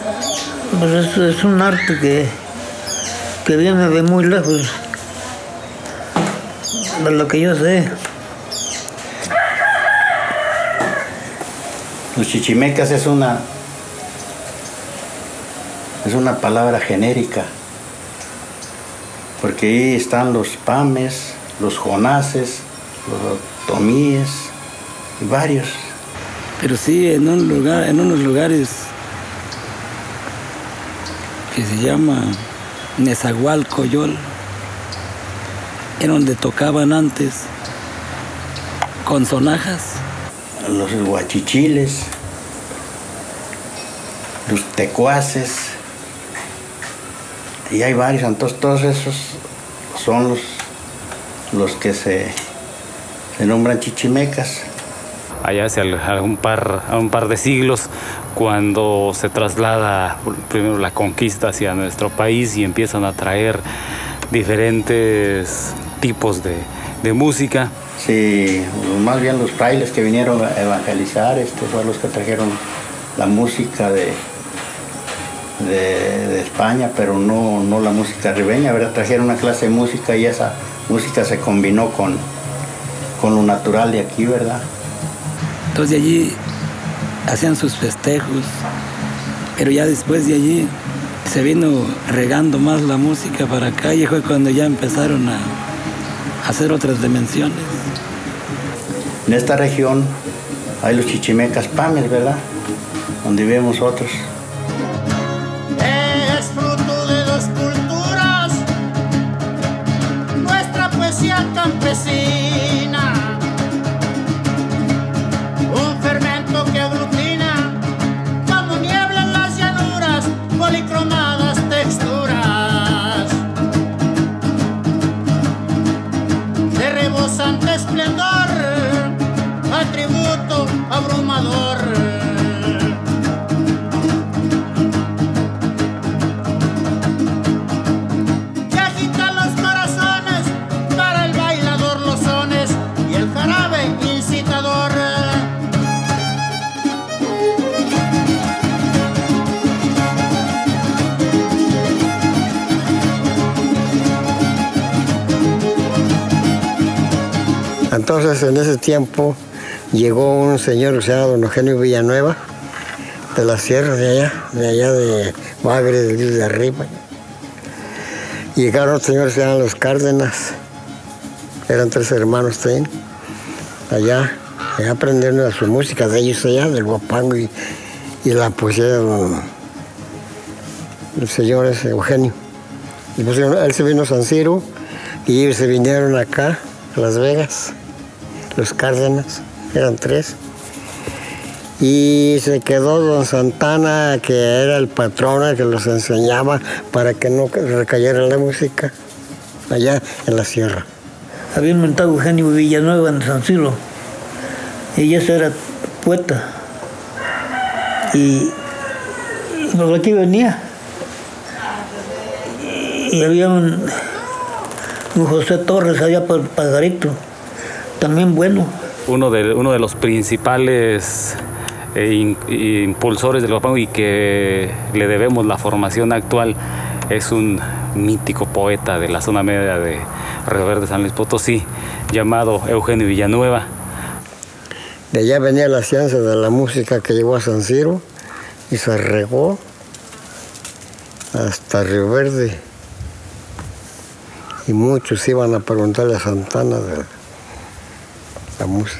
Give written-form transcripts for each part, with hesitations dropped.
Pues es un arte que viene de muy lejos, de lo que yo sé. Los chichimecas es una palabra genérica, porque ahí están los pames, los jonases, los otomíes y varios. Pero sí, en unos lugares que se llama Nezahualcóyotl, era donde tocaban antes con sonajas. Los huachichiles, los tecuaces, y hay varios. Entonces todos esos son los que se nombran chichimecas. Allá hace un par de siglos, cuando se traslada primero la conquista hacia nuestro país y empiezan a traer diferentes tipos de música. Sí, más bien los frailes que vinieron a evangelizar, fueron los que trajeron la música de España, pero no la música ribeña, ¿verdad? Trajeron una clase de música y esa música se combinó con lo natural de aquí, ¿verdad? Entonces de allí hacían sus festejos, pero ya después de allí se vino regando más la música para acá y fue cuando ya empezaron a hacer otras dimensiones. En esta región hay los chichimecas pames, ¿verdad? Donde vivimos nosotros. Es fruto de dos culturas, nuestra poesía campesina, un fermento que aglutina como niebla en las llanuras, policromadas texturas de rebosante esplendor, atributo abrumador. Que agita los corazones para el bailador los sones y el jarabe incitador. Entonces, en ese tiempo, llegó un señor que se llama don Eugenio Villanueva, de la sierra de allá de Bagre, de Río de Arriba. Y llegaron otros señores que se llaman los Cárdenas, eran 3 hermanos también, allá aprendieron su música de ellos allá, del guapango y la poesía del señor ese Eugenio. Y pues, él se vino a San Ciro y ellos se vinieron acá, a Las Vegas, los Cárdenas. Eran 3. Y se quedó don Santana, que era el patrón que los enseñaba para que no recayera la música allá en la sierra. Había inventado Eugenio Villanueva en San Ciro. Y ese era poeta. Y por aquí venía. Y había un José Torres allá por Pajarito, también bueno. Uno de los principales impulsores del guapango y que le debemos la formación actual es un mítico poeta de la zona media de Río Verde, San Luis Potosí, llamado Eugenio Villanueva. De allá venía la ciencia de la música que llegó a San Ciro y se regó hasta Río Verde. Y muchos iban a preguntarle a Santana de la música.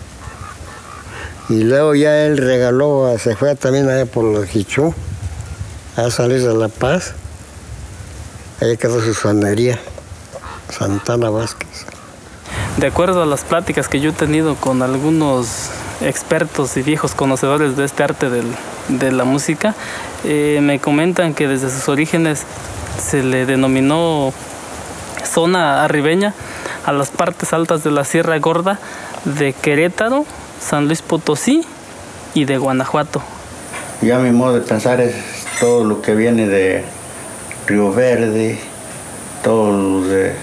Y luego ya él regaló, se fue también allá por los Jichú, a salir de La Paz. Ahí quedó su sonería, Santana Vázquez. De acuerdo a las pláticas que yo he tenido con algunos expertos y viejos conocedores de este arte de la música, me comentan que desde sus orígenes se le denominó zona arribeña a las partes altas de la Sierra Gorda de Querétaro, San Luis Potosí y de Guanajuato. Ya mi modo de pensar es todo lo que viene de Río Verde, todo lo de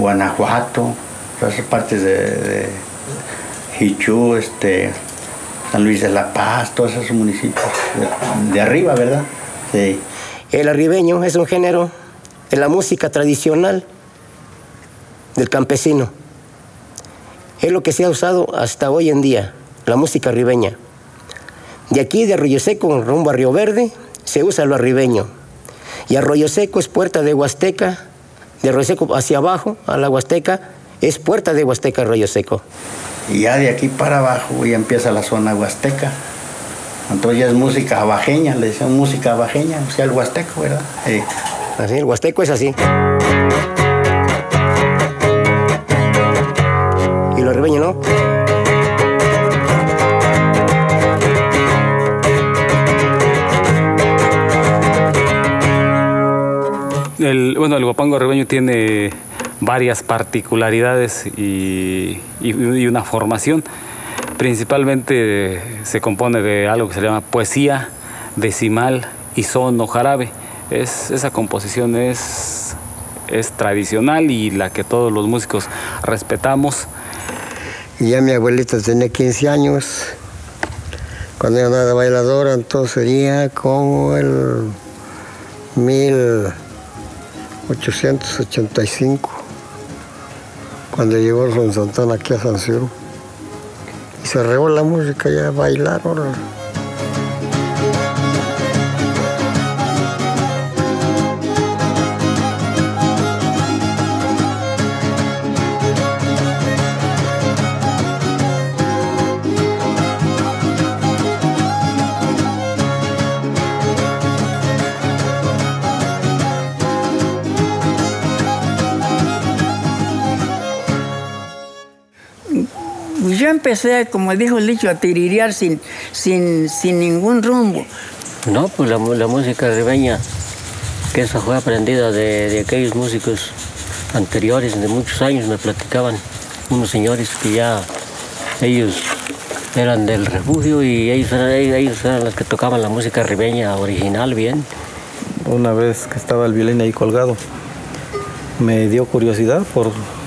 Guanajuato, esas partes de Jichú, San Luis de la Paz, todos esos municipios de arriba, ¿verdad? Sí. El arribeño es un género en la música tradicional del campesino. Es lo que se ha usado hasta hoy en día, la música arribeña. De aquí, de Arroyo Seco, rumbo a Río Verde, se usa lo arribeño. Y Arroyo Seco es puerta de Huasteca, de Arroyo Seco hacia abajo, a la Huasteca, es puerta de Huasteca, Arroyo Seco. Y ya de aquí para abajo ya empieza la zona huasteca. Entonces ya es música abajeña, le decían música abajeña, o sea, el huasteco, ¿verdad? Así, el huasteco es así. Y lo arribeño, ¿no? El huapango arribeño tiene varias particularidades y una formación. Principalmente se compone de algo que se llama poesía, decimal y son o jarabe. Esa composición es tradicional y la que todos los músicos respetamos. Y ya mi abuelita tenía 15 años, cuando yo andaba de bailadora, entonces sería como el 1885, cuando llegó Don Santana aquí a San Ciro. Y se regó la música ya a bailar ahora. Yo empecé, como dijo el dicho, a tirirear sin ningún rumbo. No, pues la música arribeña, que esa fue aprendida de aquellos músicos anteriores, de muchos años, me platicaban unos señores que ya ellos eran del refugio y ellos eran los que tocaban la música arribeña original bien. Una vez que estaba el violín ahí colgado, me dio curiosidad por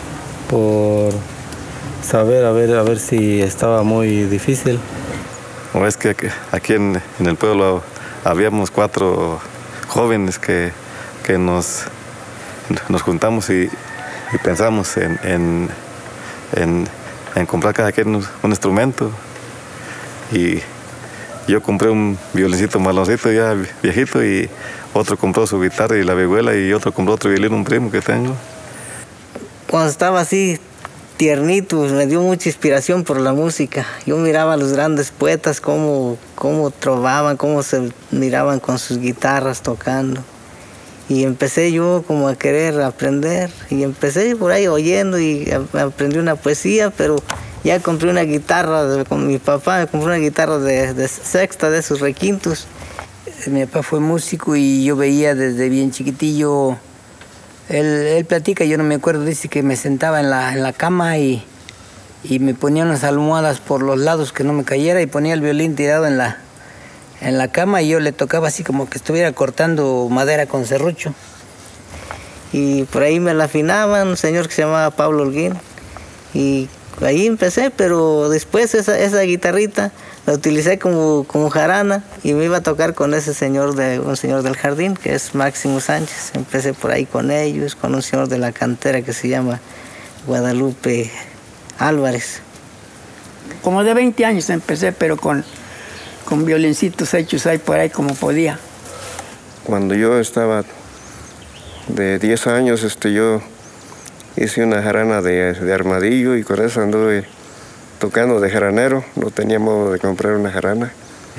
saber a ver si estaba muy difícil. Es que aquí en el pueblo habíamos 4 jóvenes que nos juntamos y pensamos en comprar cada quien un instrumento. Y yo compré un violincito maloncito ya viejito y otro compró su guitarra y la vihuela y otro compró otro violín, un primo que tengo. Cuando estaba así tiernito, me dio mucha inspiración por la música. Yo miraba a los grandes poetas cómo trovaban, cómo se miraban con sus guitarras tocando. Y empecé yo como a querer aprender. Y empecé por ahí oyendo y aprendí una poesía, pero ya compré una guitarra con mi papá, me compré una guitarra de sexta, de esos requintos. Mi papá fue músico y yo veía desde bien chiquitillo. Él platica, yo no me acuerdo, dice que me sentaba en la cama y me ponía unas almohadas por los lados que no me cayera y ponía el violín tirado en la cama y yo le tocaba así como que estuviera cortando madera con serrucho. Y por ahí me la afinaban, un señor que se llamaba Pablo Holguín. Y ahí empecé, pero después esa guitarrita la utilicé como jarana y me iba a tocar con un señor del jardín, que es Máximo Sánchez. Empecé por ahí con ellos, con un señor de la cantera que se llama Guadalupe Álvarez. Como de 20 años empecé, pero con violincitos hechos ahí por ahí como podía. Cuando yo estaba de 10 años, yo hice una jarana de armadillo y con eso anduve tocando de jaranero. No tenía modo de comprar una jarana.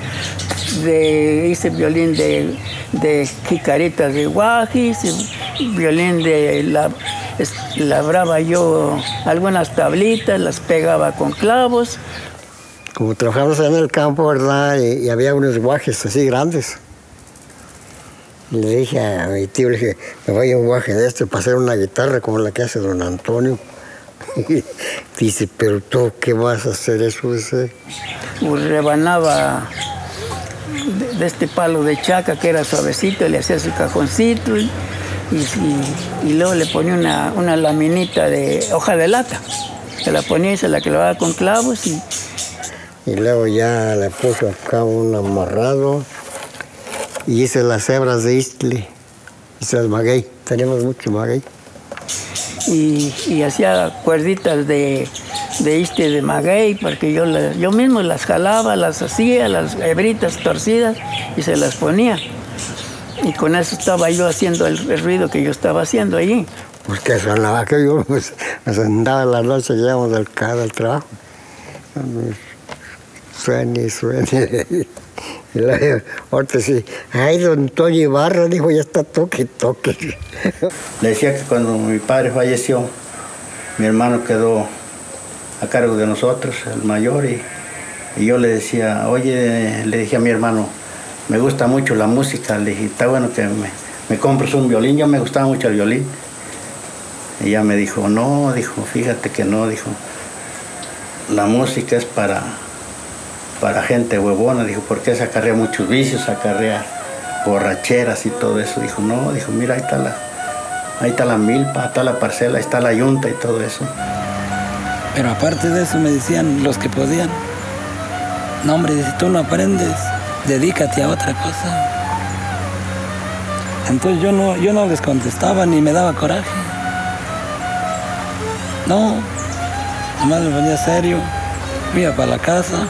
Hice violín de jicaritas de guajis, violín labraba yo algunas tablitas, las pegaba con clavos. Como trabajamos en el campo, ¿verdad? Y había unos guajes así grandes. Le dije a mi tío, le dije, me voy a un guaje de este para hacer una guitarra como la que hace don Antonio. Y dice, pero tú, ¿qué vas a hacer eso? Dice. Pues rebanaba de este palo de chaca que era suavecito, le hacía su cajoncito y luego le ponía una laminita de hoja de lata. Se la ponía y se la clavaba con clavos y y luego ya le puso acá un amarrado y hice las hebras de istle, hice el maguey, teníamos mucho maguey. Y hacía cuerditas de istle de maguey, porque yo mismo las jalaba, las hacía, las hebritas torcidas y se las ponía. Y con eso estaba yo haciendo el ruido que yo estaba haciendo allí. Pues que sonaba que yo pues, me sentaba en la noche, llegamos del trabajo. Suene. Y luego, ahorita sí, ay, don Toño Ibarra, dijo, ya está toque. Le decía que cuando mi padre falleció, mi hermano quedó a cargo de nosotros, el mayor, y yo le decía, oye, le dije a mi hermano, me gusta mucho la música, le dije, está bueno que me compres un violín, yo me gustaba mucho el violín. Y ella me dijo, no, dijo, fíjate que no, dijo, la música es para gente huevona, dijo, porque se acarrea muchos vicios, acarrea borracheras y todo eso. Dijo, no, dijo, mira, ahí está la milpa, está la parcela, ahí está la yunta y todo eso. Pero aparte de eso me decían los que podían, no hombre, si tú no aprendes, dedícate a otra cosa. Entonces yo no les contestaba ni me daba coraje. No, nomás me ponía serio, iba para la casa.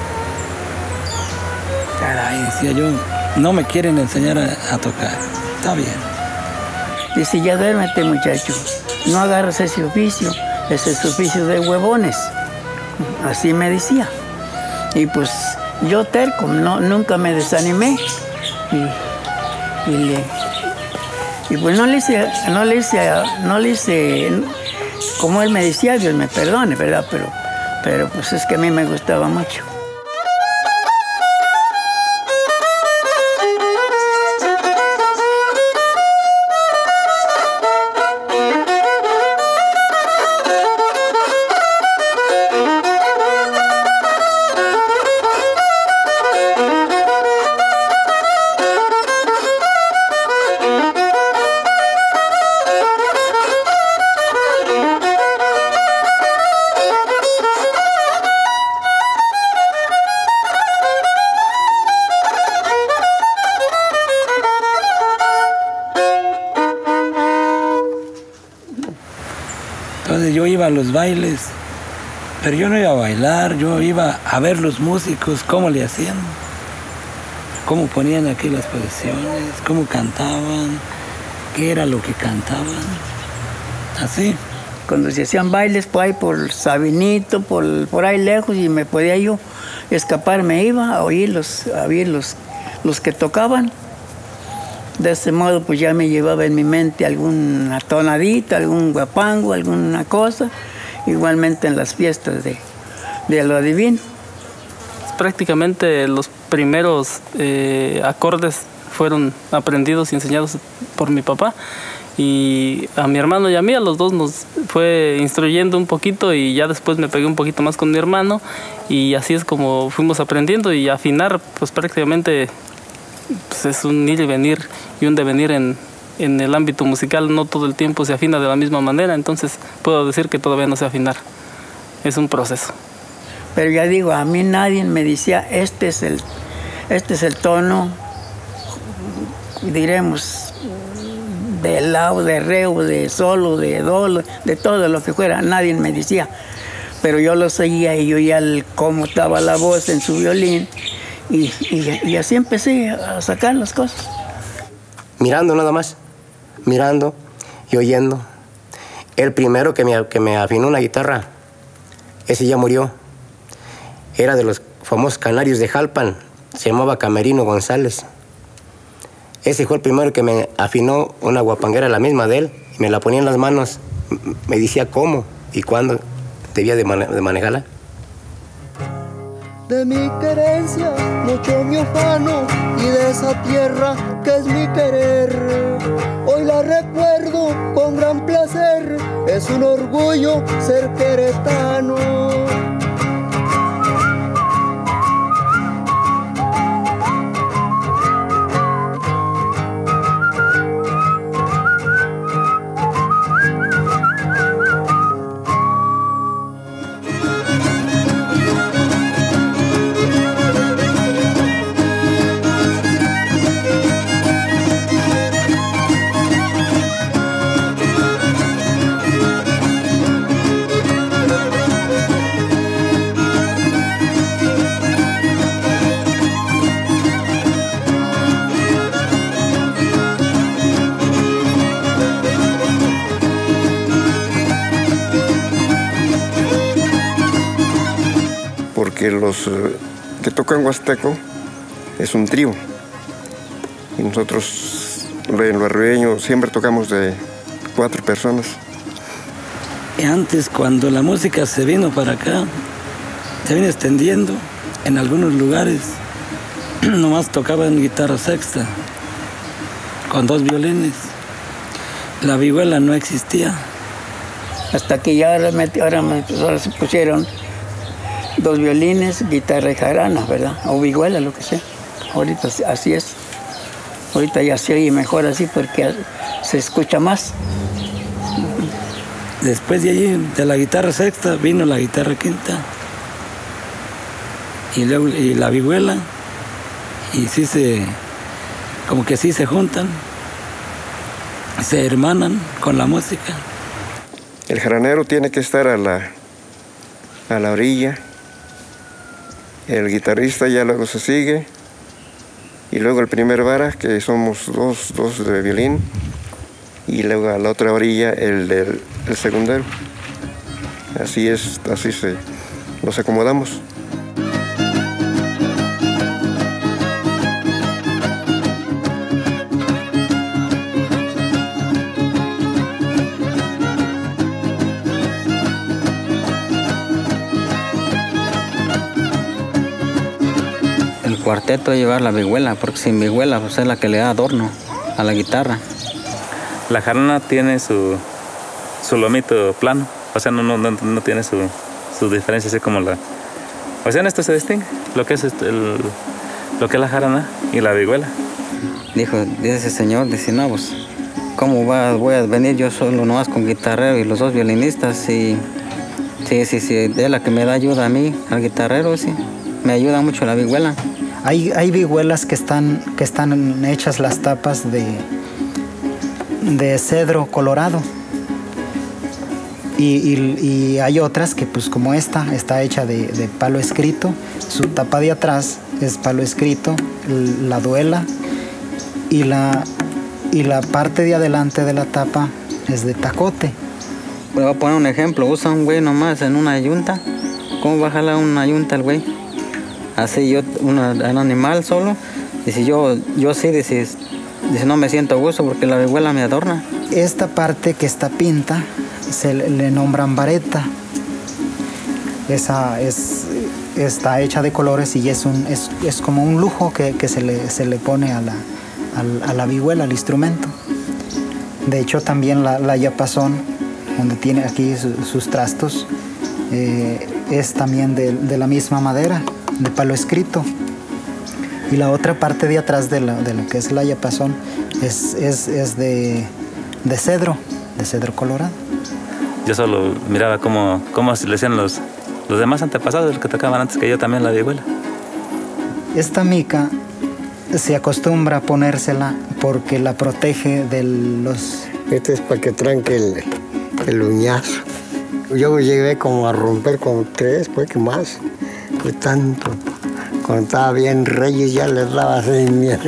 Caray, decía yo, no me quieren enseñar a tocar. Está bien. Dice, ya duérmete, muchacho, no agarras ese oficio de huevones. Así me decía. Y pues yo terco, nunca me desanimé. Y pues no le hice, como él me decía, Dios me perdone, ¿verdad? Pero pues es que a mí me gustaba mucho. Entonces yo iba a los bailes, pero yo no iba a bailar, yo iba a ver los músicos, cómo le hacían, cómo ponían aquí las posiciones, cómo cantaban, qué era lo que cantaban, así. Cuando se hacían bailes por ahí, por Sabinito, por ahí lejos, y me podía yo escapar, me iba a oír los que tocaban. De ese modo, pues ya me llevaba en mi mente alguna tonadita, algún guapango, alguna cosa. Igualmente en las fiestas de lo divino. Prácticamente los primeros acordes fueron aprendidos y enseñados por mi papá. Y a mi hermano y a mí, a los dos nos fue instruyendo un poquito, y ya después me pegué un poquito más con mi hermano. Y así es como fuimos aprendiendo, y afinar, pues prácticamente pues es un ir y venir y un devenir en el ámbito musical. No todo el tiempo se afina de la misma manera, entonces puedo decir que todavía no sé afinar. Es un proceso. Pero ya digo, a mí nadie me decía, este es el tono, diremos, de la, de re, de sol, de do, de todo lo que fuera. Nadie me decía. Pero yo lo seguía y yo ya cómo estaba la voz en su violín. Y así empecé a sacar las cosas. Mirando nada más, mirando y oyendo. El primero que me afinó una guitarra, ese ya murió. Era de los famosos canarios de Jalpan, se llamaba Camerino González. Ese fue el primero que me afinó una guapanguera, la misma de él, y me la ponía en las manos, me decía cómo y cuándo debía de manejarla. De mi querencia, mucho me ufano, y de esa tierra que es mi querer. Hoy la recuerdo con gran placer, es un orgullo ser queretano. los que tocan huasteco es un trío. Y nosotros, en lo arribeño, siempre tocamos de 4 personas. Y antes, cuando la música se vino para acá, se vino extendiendo en algunos lugares. Nomás tocaban guitarra sexta, con 2 violines. La vihuela no existía. Hasta que ya ahora se pusieron 2 violines, guitarra y jarana, ¿verdad? O vihuela, lo que sea. Ahorita así es. Ahorita ya se oye mejor así porque se escucha más. Después de allí, de la guitarra sexta, vino la guitarra quinta. Y luego y la vihuela. Y sí como que sí se juntan, se hermanan con la música. El jaranero tiene que estar a la orilla, el guitarrista ya luego se sigue, y luego el primer vara, que somos dos de violín, y luego a la otra orilla el secundero. Así nos acomodamos. El cuarteto llevar la vihuela, porque sin vihuela pues es la que le da adorno a la guitarra. La jarana tiene su lomito plano, o sea, no tiene su diferencia, así como la... O sea, en esto se distingue lo que es la jarana y la vihuela. Dice ese señor, dice, no, pues, ¿cómo voy a venir yo solo nomás con guitarrero y los 2 violinistas? Y sí, es la que me da ayuda a mí, al guitarrero, sí. Me ayuda mucho la vihuela. Hay vihuelas que están hechas las tapas de cedro colorado. Y hay otras que, pues como esta, está hecha de palo escrito. Su tapa de atrás es palo escrito, la duela. Y la parte de adelante de la tapa es de tacote. Voy a poner un ejemplo. Usa un güey nomás en una yunta. ¿Cómo va a jalar una yunta el güey? Así un animal solo. Dice, yo sí, dice, no me siento a gusto porque la vihuela me adorna. Esta parte que está pinta se le nombran vareta. Esa está hecha de colores y es como un lujo que se le pone a la vihuela, al instrumento. De hecho, también la yapasón, donde tiene aquí sus trastos, es también de la misma madera, de palo escrito. Y la otra parte de atrás de lo que es la yapasón es de cedro colorado. Yo solo miraba cómo se le hacían los demás antepasados, los que tocaban antes que yo, también la vihuela. Esta mica se acostumbra a ponérsela porque la protege de los... Este es para que tranque el uñazo. Yo llegué como a romper como 3, pues que más. Pues tanto. Cuando estaba bien Reyes ya les daba así miedo.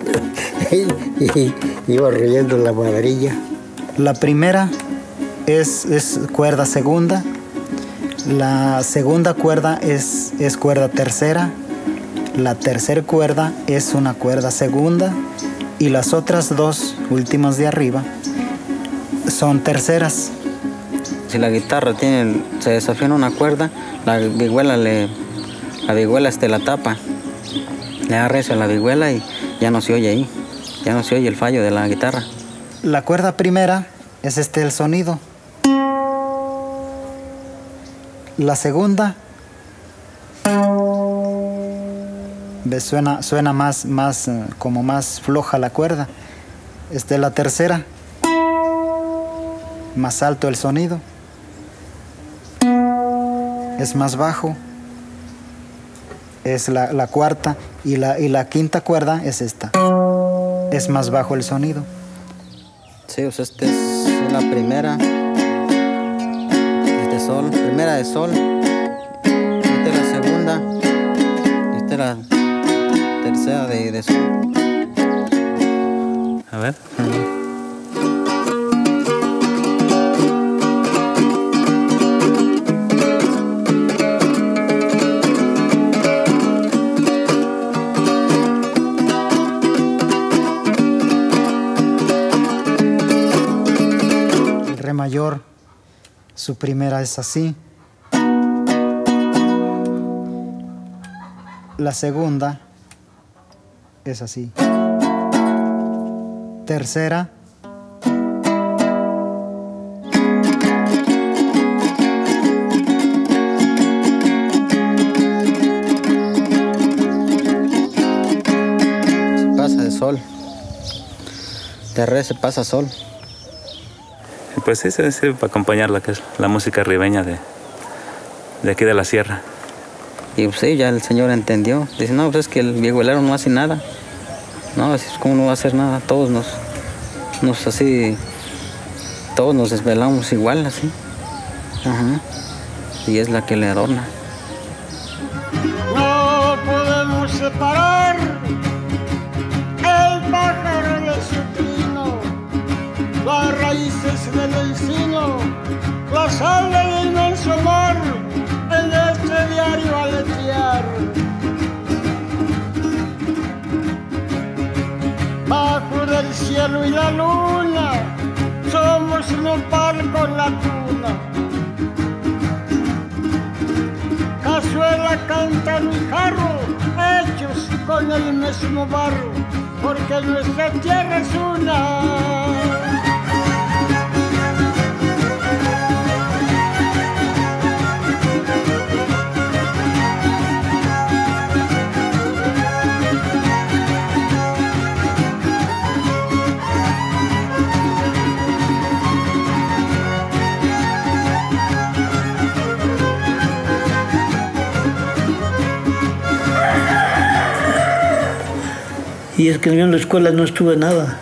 y iba riendo la maderilla. La primera es cuerda segunda. La segunda cuerda es cuerda tercera. La tercera cuerda es una cuerda segunda. Y las otras 2 últimas de arriba son terceras. Si la guitarra se desafina una cuerda, la vihuela la tapa. Le da recio a la vihuela y ya no se oye ahí. Ya no se oye el fallo de la guitarra. La cuerda primera es el sonido. La segunda suena más como más floja la cuerda. La tercera, más alto el sonido. Es más bajo. Es la cuarta. Y la quinta cuerda es esta. Es más bajo el sonido. Sí, pues esta es la primera. Es de sol. Primera de sol. Esta es la segunda. Esta es la tercera de sol. A ver. mayor, su primera es así. La segunda es así. Tercera. Pasa de sol. De re se pasa sol. Pues sí, se sirve para acompañar la que es la música ribeña de aquí de la sierra. Y pues sí, ya el señor entendió. Dice, no, pues es que el vihuelero no hace nada. No, así es como no va a hacer nada. Todos todos nos desvelamos igual, así. Ajá. Y es la que le adorna. No podemos separar el pájaro de su trino, las raíces del encino, la sal del inmenso mar, en este diario aletear. Bajo del cielo y la luna, somos nopal con la tuna. Cazuela, cántaro y jarro, hechos con el mismo barro, porque nuestra tierra es una. Y es que yo en la escuela no estuve nada.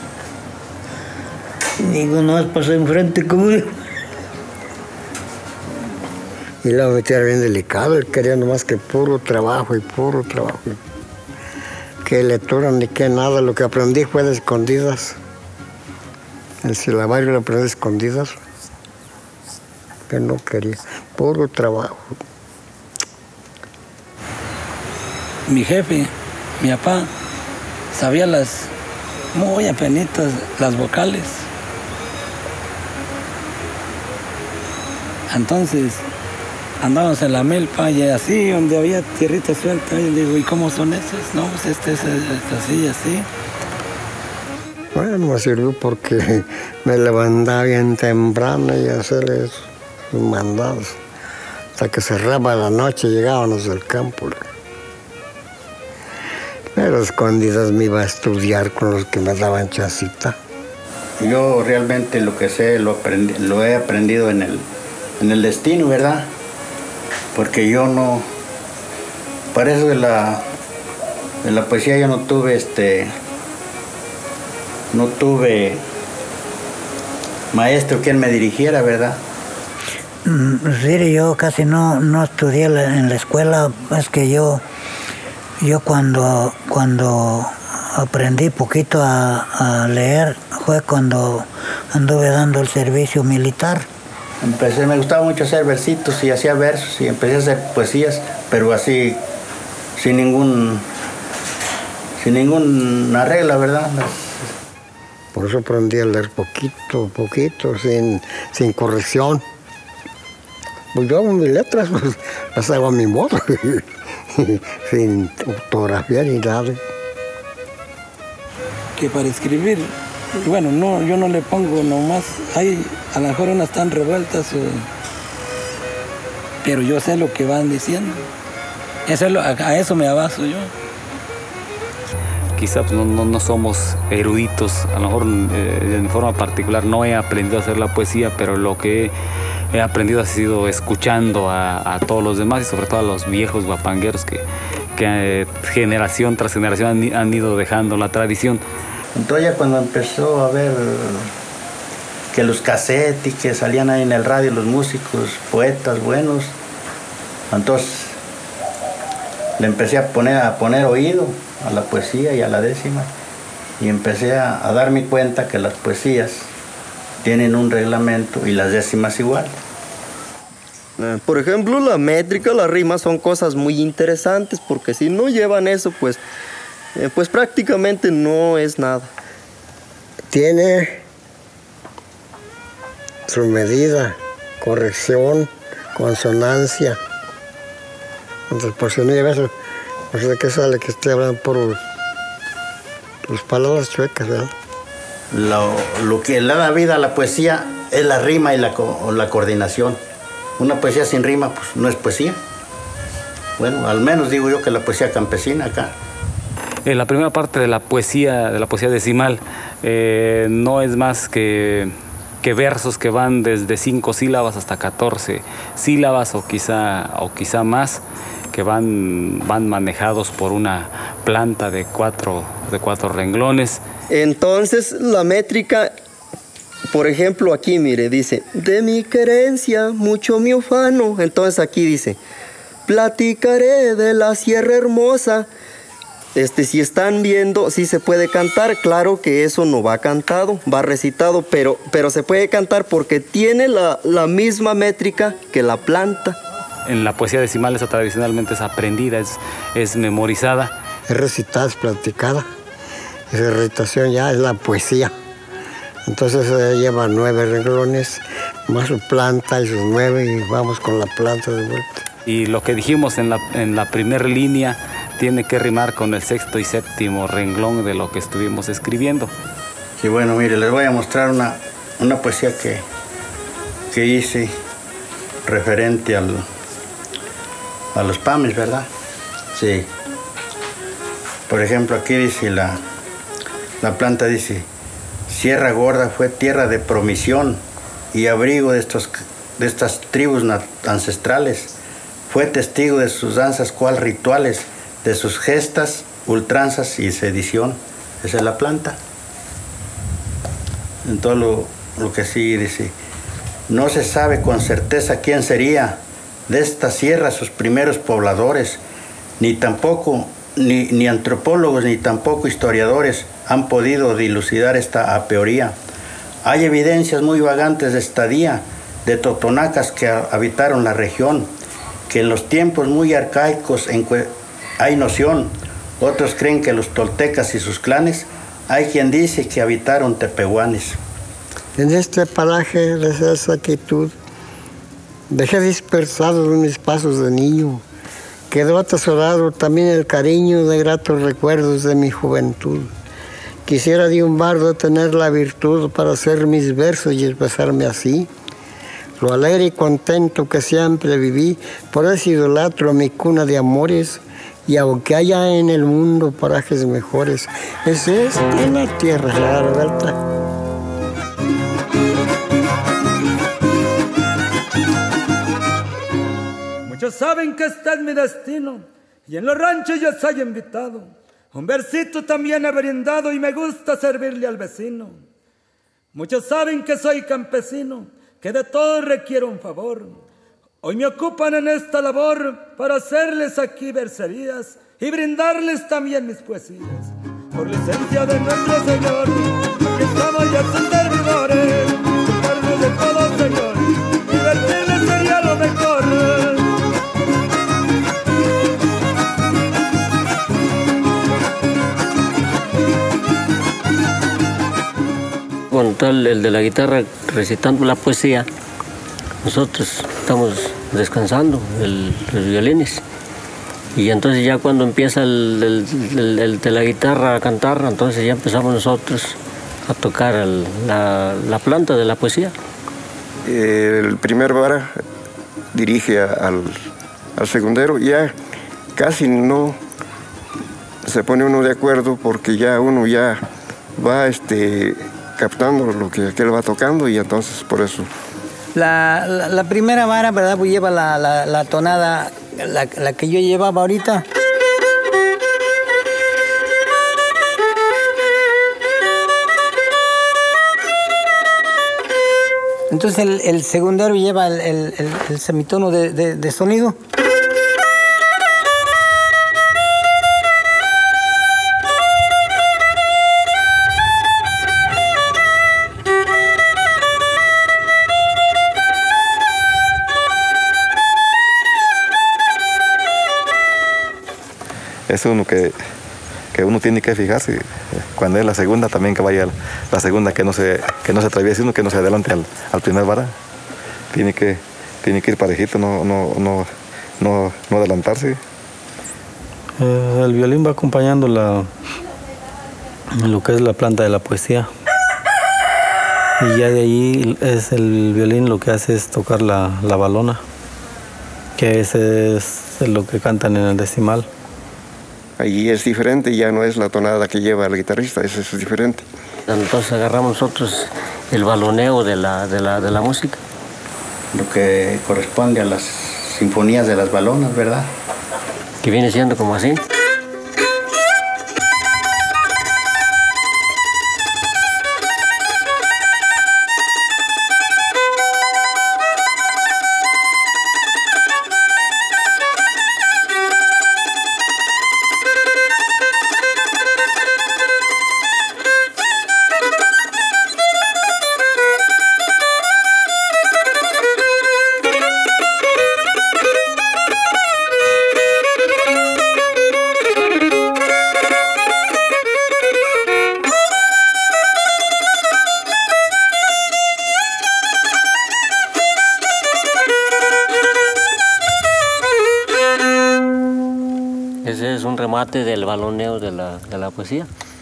Digo, nomás pasé enfrente como... Y la metía bien delicado, él quería nomás que puro trabajo y puro trabajo. Que lectura ni que nada, lo que aprendí fue de escondidas. El silabario lo aprendí de escondidas. Que no quería, puro trabajo. Mi jefe, mi papá, sabía muy apenitas las vocales. Entonces andábamos en la milpa y así, donde había tierrita suelta, y digo, ¿y cómo son esas? No, pues este es así, así. Bueno, me sirvió porque me levantaba bien temprano y hacerles sus mandados. Hasta que cerraba la noche llegábamos del campo. Pero escondidas me iba a estudiar con los que me daban chacita. Yo realmente lo que sé lo he aprendido en el destino, ¿verdad? Porque yo no... Para eso de la poesía yo no tuve maestro quien me dirigiera, ¿verdad? Sí, yo casi no estudié en la escuela. Es que yo cuando aprendí poquito a leer fue cuando anduve dando el servicio militar. Me gustaba mucho hacer versitos y hacía versos y empecé a hacer poesías, pero así sin ninguna regla, ¿verdad? Por eso aprendí a leer poquito, sin corrección. Pues yo hago mis letras, pues, las hago a mi modo, sin ortografía ni nada. Que para escribir, bueno, no, yo no le pongo nomás, hay a lo mejor unas tan revueltas, pero yo sé lo que van diciendo. A eso me baso yo. Quizá pues, no somos eruditos, a lo mejor de forma particular no he aprendido a hacer la poesía, pero lo que he aprendido ha sido escuchando a todos los demás y sobre todo a los viejos guapangueros que generación tras generación han ido dejando la tradición. Entonces ya cuando empezó a ver que los cassettes y que salían ahí en el radio los músicos, poetas buenos, entonces le empecé a poner oído a la poesía y a la décima y empecé a darme cuenta que las poesías tienen un reglamento y las décimas igual. Por ejemplo, la métrica, las rimas son cosas muy interesantes porque si no llevan eso, pues prácticamente no es nada. Tiene su medida, corrección, consonancia. Entonces, por si no hay veces, no sé de qué sale que estoy hablando por las palabras chuecas, ¿verdad? Lo que le da vida a la poesía es la rima y la coordinación. Una poesía sin rima, pues no es poesía. Bueno, al menos digo yo que la poesía campesina acá. La primera parte de la poesía decimal no es más que versos que van desde 5 sílabas hasta 14 sílabas o quizá más, que van manejados por una planta de cuatro renglones. Entonces la métrica, por ejemplo aquí mire, dice, de mi querencia mucho mi ufano. Entonces aquí dice, platicaré de la sierra hermosa. Si están viendo, sí se puede cantar. Claro que eso no va cantado, va recitado, pero se puede cantar porque tiene la misma métrica que la planta. En la poesía decimal esa tradicionalmente es aprendida, es memorizada. Es recitada, es platicada. Esa recitación ya es la poesía. Entonces lleva 9 renglones, más su planta y sus 9, y vamos con la planta de vuelta. Y lo que dijimos en la primera línea tiene que rimar con el 6º y 7º renglón de lo que estuvimos escribiendo. Sí, bueno, mire, les voy a mostrar una poesía que hice referente a los PAMES, ¿verdad? Sí. Por ejemplo, aquí dice la planta, dice, Sierra Gorda fue tierra de promisión y abrigo de estas tribus ancestrales. Fue testigo de sus danzas cual rituales, de sus gestas, ultranzas y sedición. Esa es la planta. En todo lo que sigue dice, no se sabe con certeza quién sería de esta sierra sus primeros pobladores, ni tampoco, ni antropólogos, ni tampoco historiadores han podido dilucidar esta apeoría. Hay evidencias muy vagantes de estadía de totonacas que habitaron la región, que en los tiempos muy arcaicos hay noción. Otros creen que los toltecas y sus clanes, hay quien dice que habitaron tepehuanes. En este paraje de esa quietud, dejé dispersados mis pasos de niño. Quedó atesorado también el cariño de gratos recuerdos de mi juventud. Quisiera de un bardo tener la virtud para hacer mis versos y expresarme así. Lo alegre y contento que siempre viví, por eso idolatro mi cuna de amores, y aunque haya en el mundo parajes mejores, es esta la tierra, la verdad. Muchos saben que este es mi destino, y en los ranchos yo soy invitado. Un versito también he brindado y me gusta servirle al vecino. Muchos saben que soy campesino, que de todos requiero un favor. Hoy me ocupan en esta labor para hacerles aquí verserías y brindarles también mis poesías. Por licencia de nuestro Señor, aquí estamos ya sus servidores, ocuparnos de todo, Señor, divertirles sería lo mejor. Cuando está el de la guitarra recitando la poesía, nosotros estamos descansando, los violines. Y entonces ya cuando empieza el de la guitarra a cantar, entonces ya empezamos nosotros a tocar la planta de la poesía. El primer vara dirige al segundero, ya casi no se pone uno de acuerdo porque ya uno ya va captando lo que aquel va tocando, y entonces por eso. La primera vara, ¿verdad? Pues lleva la tonada, la que yo llevaba ahorita. Entonces el segundero lleva el semitono de sonido. Es uno que que uno tiene que fijarse. Cuando es la segunda, también que vaya la segunda, que no se atraviese uno, que no se adelante al primer vara. Tiene que ir parejito, no adelantarse. El violín va acompañando lo que es la planta de la poesía. Y ya de ahí es el violín lo que hace es tocar la valona, que ese es lo que cantan en el decimal. Allí es diferente, ya no es la tonada que lleva el guitarrista, eso es diferente. Entonces agarramos nosotros el baloneo de la música. Lo que corresponde a las sinfonías de las balonas, ¿verdad? Que viene siendo como así. Ese es un remate del baloneo de la poesía.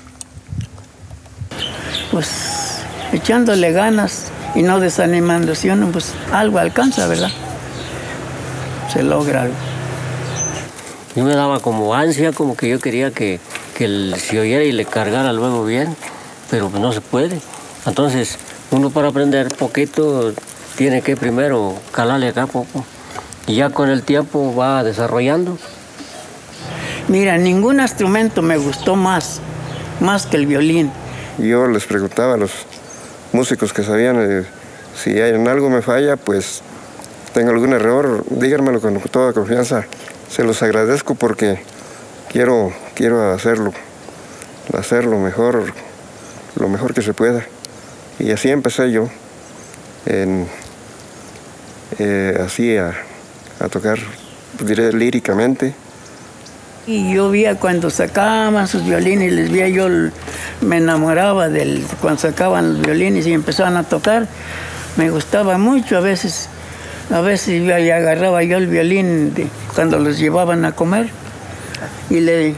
Pues echándole ganas y no desanimándose uno, pues algo alcanza, ¿verdad? Se logra algo. Yo me daba como ansia, como que yo quería que se oyera y le cargara luego bien, pero pues no se puede. Entonces, uno para aprender poquito tiene que primero calarle acá poco. Y ya con el tiempo va desarrollando. Mira, ningún instrumento me gustó más que el violín. Yo les preguntaba a los músicos que sabían, si en algo me falla, pues tengo algún error, díganmelo con toda confianza. Se los agradezco porque quiero hacerlo mejor, lo mejor que se pueda. Y así empecé yo, así a tocar, diré, líricamente. Y yo veía cuando sacaban sus violines, les veía yo, me enamoraba cuando sacaban los violines y empezaban a tocar. Me gustaba mucho, a veces yo agarraba yo el violín cuando los llevaban a comer y le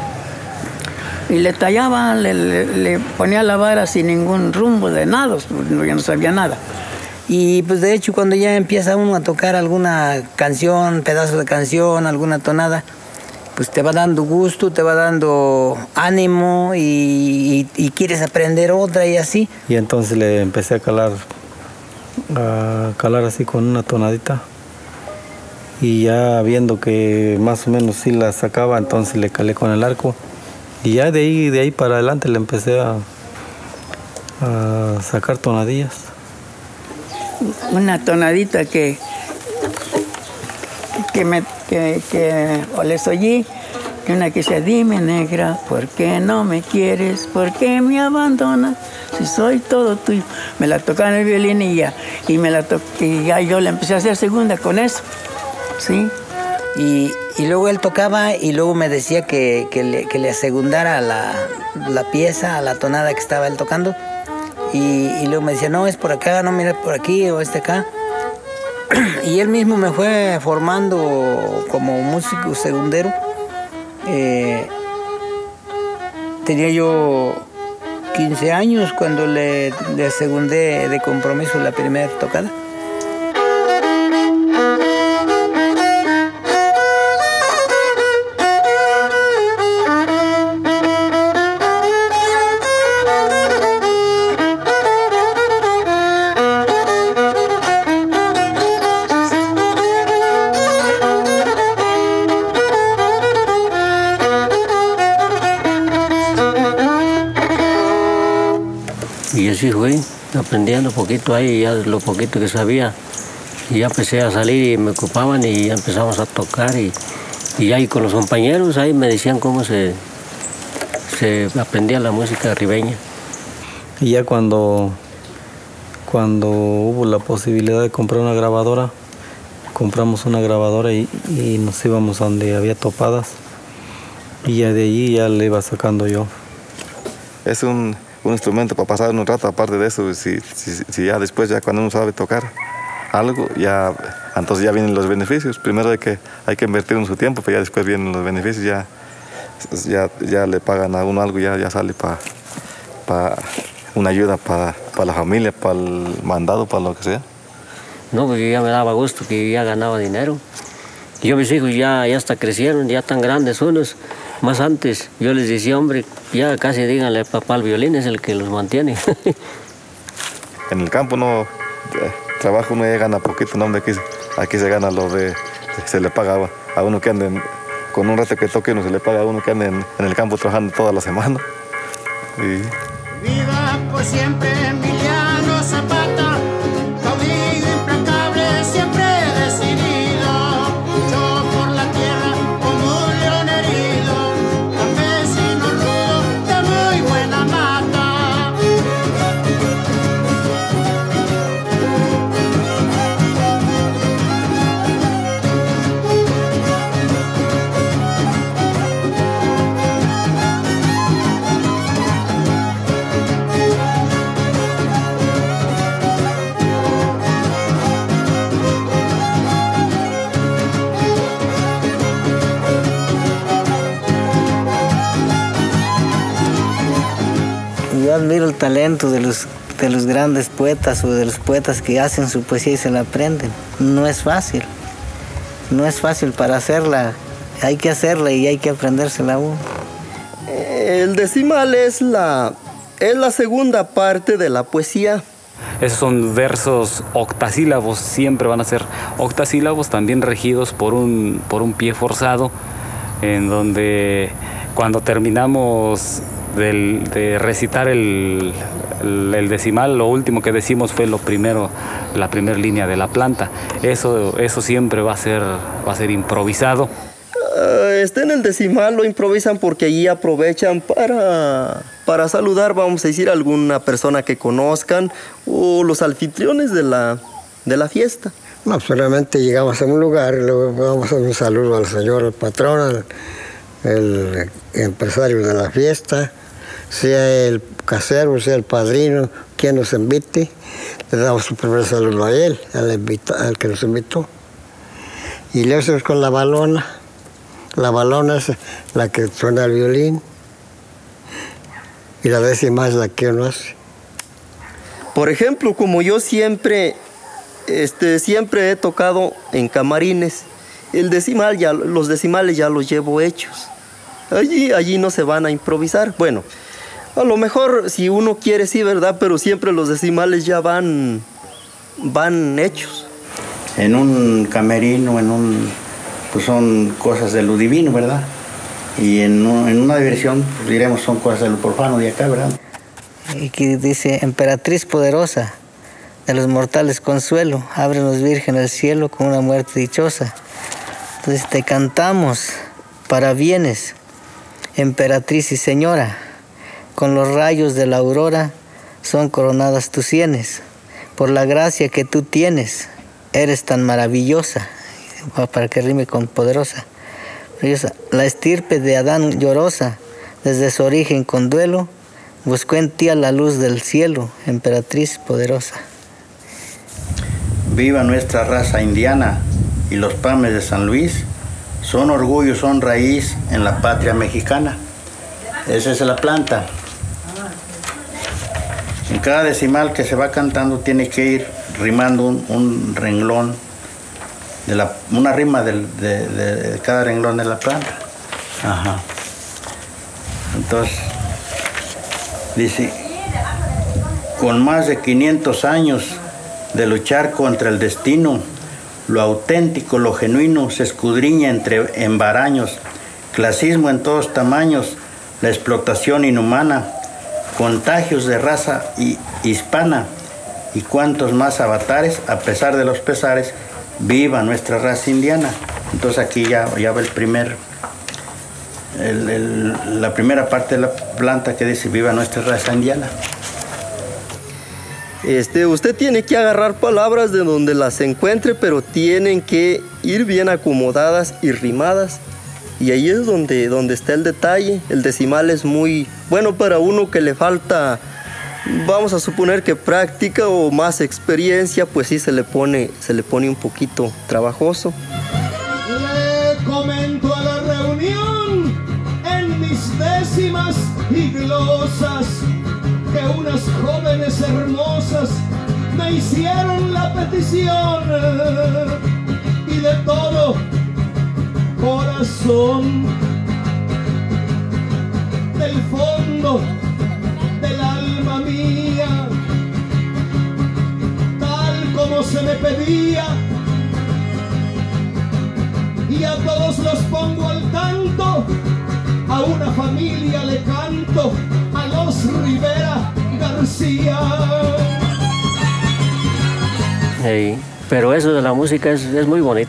tallaba, le ponía la vara sin ningún rumbo de nada, yo no sabía nada. Y pues de hecho cuando ya empieza uno a tocar alguna canción, pedazo de canción, alguna tonada, pues te va dando gusto, te va dando ánimo y quieres aprender otra y así. Y entonces le empecé a calar así con una tonadita. Y ya viendo que más o menos sí la sacaba, entonces le calé con el arco. Y ya de ahí para adelante le empecé a sacar tonadillas. Una tonadita que les oí, una que decía: dime negra, ¿por qué no me quieres? ¿Por qué me abandonas? Si soy todo tuyo. Me la tocaba en el violín y ya yo le empecé a hacer segunda con eso, ¿sí? Y luego él tocaba y luego me decía que le asegundara la pieza, a la tonada que estaba él tocando. Y luego me decía: no, es por acá, no, mira por aquí o acá. Y él mismo me fue formando como músico segundero. Tenía yo 15 años cuando le segundé de compromiso la primera tocada. Y así fui, aprendiendo poquito ahí, ya lo poquito que sabía. Y ya empecé a salir y me ocupaban y ya empezamos a tocar. Y ahí con los compañeros ahí me decían cómo se aprendía la música ribeña. Y ya cuando hubo la posibilidad de comprar una grabadora, compramos una grabadora y nos íbamos a donde había topadas. Y ya de allí ya le iba sacando yo. Es un instrumento para pasar un rato. Aparte de eso, si ya después, ya cuando uno sabe tocar algo, ya entonces ya vienen los beneficios. Primero hay que invertir en su tiempo, pero ya después vienen los beneficios. Ya le pagan a uno algo, ya sale para una ayuda para la familia, para el mandado, para lo que sea. No, porque ya me daba gusto que ya ganaba dinero. Y yo, mis hijos ya hasta crecieron, ya tan grandes unos. Más antes, yo les decía, hombre, ya casi díganle a papá, el violín es el que los mantiene. En el campo no, trabajo uno ya gana poquito, no, hombre, aquí se gana lo de, se le paga a uno que ande, con un rato que toque uno se le paga a uno que ande en el campo trabajando toda la semana. Viva por siempre Emiliano Zapata, caudillo implacable, siempre decidido, luchó por la tierra como un león herido, campesino rudo de muy buena mata. Yo admiro el talento de los grandes poetas o de los poetas que hacen su poesía y se la aprenden. No es fácil. No es fácil para hacerla. Hay que hacerla y hay que aprendérsela uno. El decimal es la segunda parte de la poesía. Esos son versos octasílabos, siempre van a ser octasílabos, también regidos por un pie forzado, en donde cuando terminamos de recitar el decimal, lo último que decimos fue la primera línea de la planta. Eso siempre va a ser improvisado. En el decimal lo improvisan porque allí aprovechan para saludar, vamos a decir, a alguna persona que conozcan o los anfitriones de la fiesta. No, solamente llegamos a un lugar, luego vamos a hacer un saludo al señor, al patrón, el empresario de la fiesta, sea el casero, sea el padrino, quien nos invite, le damos su primer saludo a él, al que nos invitó. Y luego con la balona. La balona es la que suena el violín y la décima es la que uno hace. Por ejemplo, como yo siempre he tocado en camarines, los decimales ya los llevo hechos. Allí no se van a improvisar. Bueno, a lo mejor si uno quiere sí, ¿verdad? Pero siempre los decimales ya van hechos. En un camerino, pues son cosas de lo divino, ¿verdad? Y en una diversión, pues diremos, son cosas de lo profano de acá, ¿verdad? Y que dice, emperatriz poderosa, de los mortales consuelo, ábrenos virgen el cielo con una muerte dichosa. Entonces te cantamos para bienes, emperatriz y señora, con los rayos de la aurora son coronadas tus sienes, por la gracia que tú tienes, eres tan maravillosa. Para que rime con poderosa. La estirpe de Adán llorosa, desde su origen con duelo, buscó en ti a la luz del cielo, emperatriz poderosa. Viva nuestra raza indiana y los pames de San Luis, son orgullo, son raíz en la patria mexicana. Esa es la planta. En cada decimal que se va cantando tiene que ir rimando un renglón, una rima de cada renglón de la planta. Ajá. Entonces, dice, con más de 500 años de luchar contra el destino, lo auténtico, lo genuino se escudriña entre embaraños, clasismo en todos tamaños, la explotación inhumana, contagios de raza hispana y cuantos más avatares, a pesar de los pesares, viva nuestra raza indiana. Entonces aquí ya va la primera parte de la planta que dice viva nuestra raza indiana. Usted tiene que agarrar palabras de donde las encuentre, pero tienen que ir bien acomodadas y rimadas Y ahí es donde está el detalle. El decimal es muy bueno para uno que le falta, vamos a suponer que práctica o más experiencia, pues sí se le pone un poquito trabajoso. Le comento a la reunión en mis décimas y glosas que unas jóvenes hermosas me hicieron la petición y de todo corazón, del fondo del alma mía, tal como se me pedía, y a todos los pongo al tanto, a una familia le canto, a los Rivera García. Hey, pero eso de la música es muy bonito.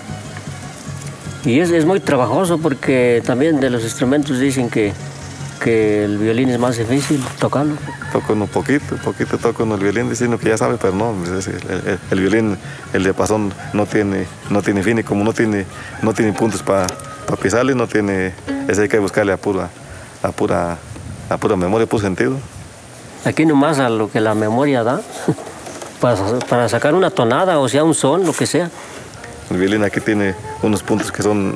Y es muy trabajoso porque también de los instrumentos dicen que el violín es más difícil tocarlo. Toco un poquito toco el violín diciendo que ya sabe, pero no, el violín, el diapasón no tiene fin, y como no tiene puntos para pisarle, no tiene, ese hay que buscarle a pura memoria, puro sentido. Aquí nomás a lo que la memoria da, para sacar una tonada, o sea, un son, lo que sea. El violín aquí tiene unos puntos que son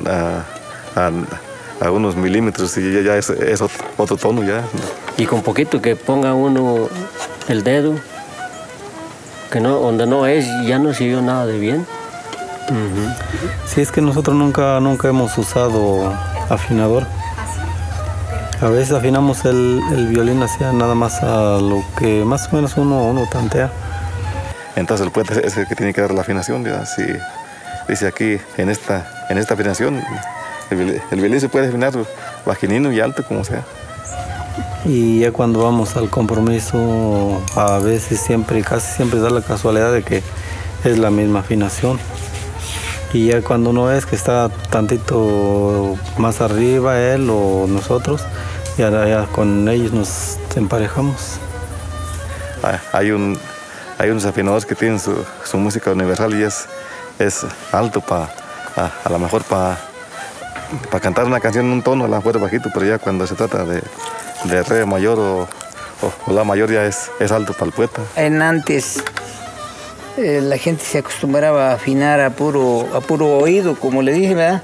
a unos milímetros y ya es otro tono ya. Y con poquito que ponga uno el dedo, que no, donde no es, ya no sirvió nada de bien. Sí, es que nosotros nunca hemos usado afinador. A veces afinamos el violín hacia nada más a lo que más o menos uno tantea. Entonces el poeta es el que tiene que dar la afinación, ya. Si dice aquí, en esta afinación, el violín se puede afinar bajinino y alto, como sea. Y ya cuando vamos al compromiso, a veces casi siempre da la casualidad de que es la misma afinación. Y ya cuando uno es que está tantito más arriba él o nosotros, ya con ellos nos emparejamos. Hay unos afinadores que tienen su música universal y es alto a lo mejor para cantar una canción en un tono, a lo mejor bajito, pero ya cuando se trata de re mayor o la mayor ya es alto para el poeta. Antes la gente se acostumbraba a afinar a puro oído, como le dije, ¿verdad?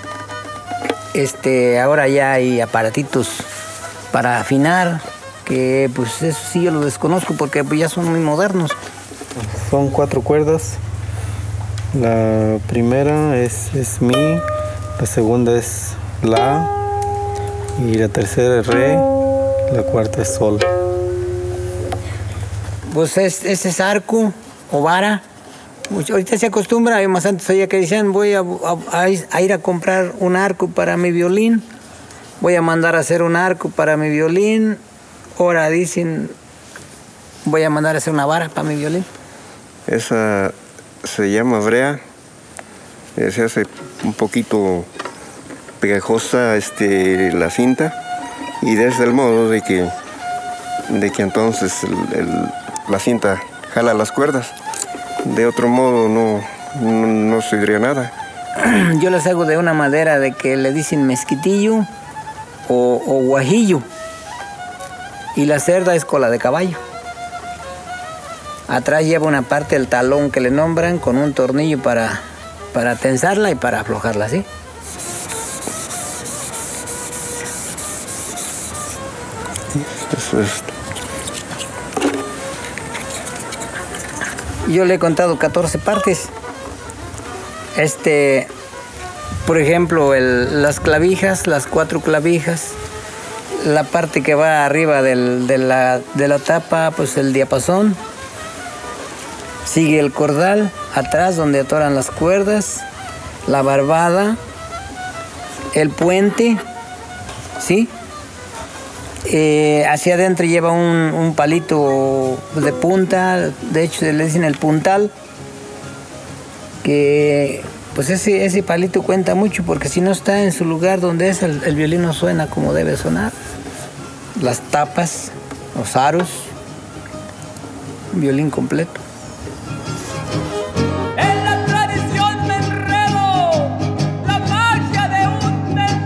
Ahora ya hay aparatitos para afinar, que pues eso sí yo lo desconozco porque pues, ya son muy modernos. Son 4 cuerdas. La primera es mi, la segunda es la, y la tercera es re, la cuarta es sol. Pues ese es arco o vara. Ahorita se acostumbra, yo más antes oía que decían voy a ir a comprar un arco para mi violín, voy a mandar a hacer un arco para mi violín, ahora dicen voy a mandar a hacer una vara para mi violín. Esa se llama brea, se hace un poquito pegajosa la cinta, y desde el modo de que entonces la cinta jala las cuerdas. De otro modo no sirviría nada. Yo las hago de una madera de que le dicen mezquitillo o guajillo, y la cerda es cola de caballo. Atrás lleva una parte del talón que le nombran con un tornillo para tensarla y para aflojarla, ¿sí? Eso es. Yo le he contado 14 partes. Por ejemplo, las clavijas, las 4 clavijas, la parte que va arriba de la tapa, pues el diapasón. Sigue el cordal, atrás donde atoran las cuerdas, la barbada, el puente, ¿sí? Hacia adentro lleva un palito de punta, de hecho le dicen el puntal, que pues ese palito cuenta mucho, porque si no está en su lugar donde es, el violín no suena como debe sonar. Las tapas, los aros, un violín completo. En la tradición me enredo, la magia de un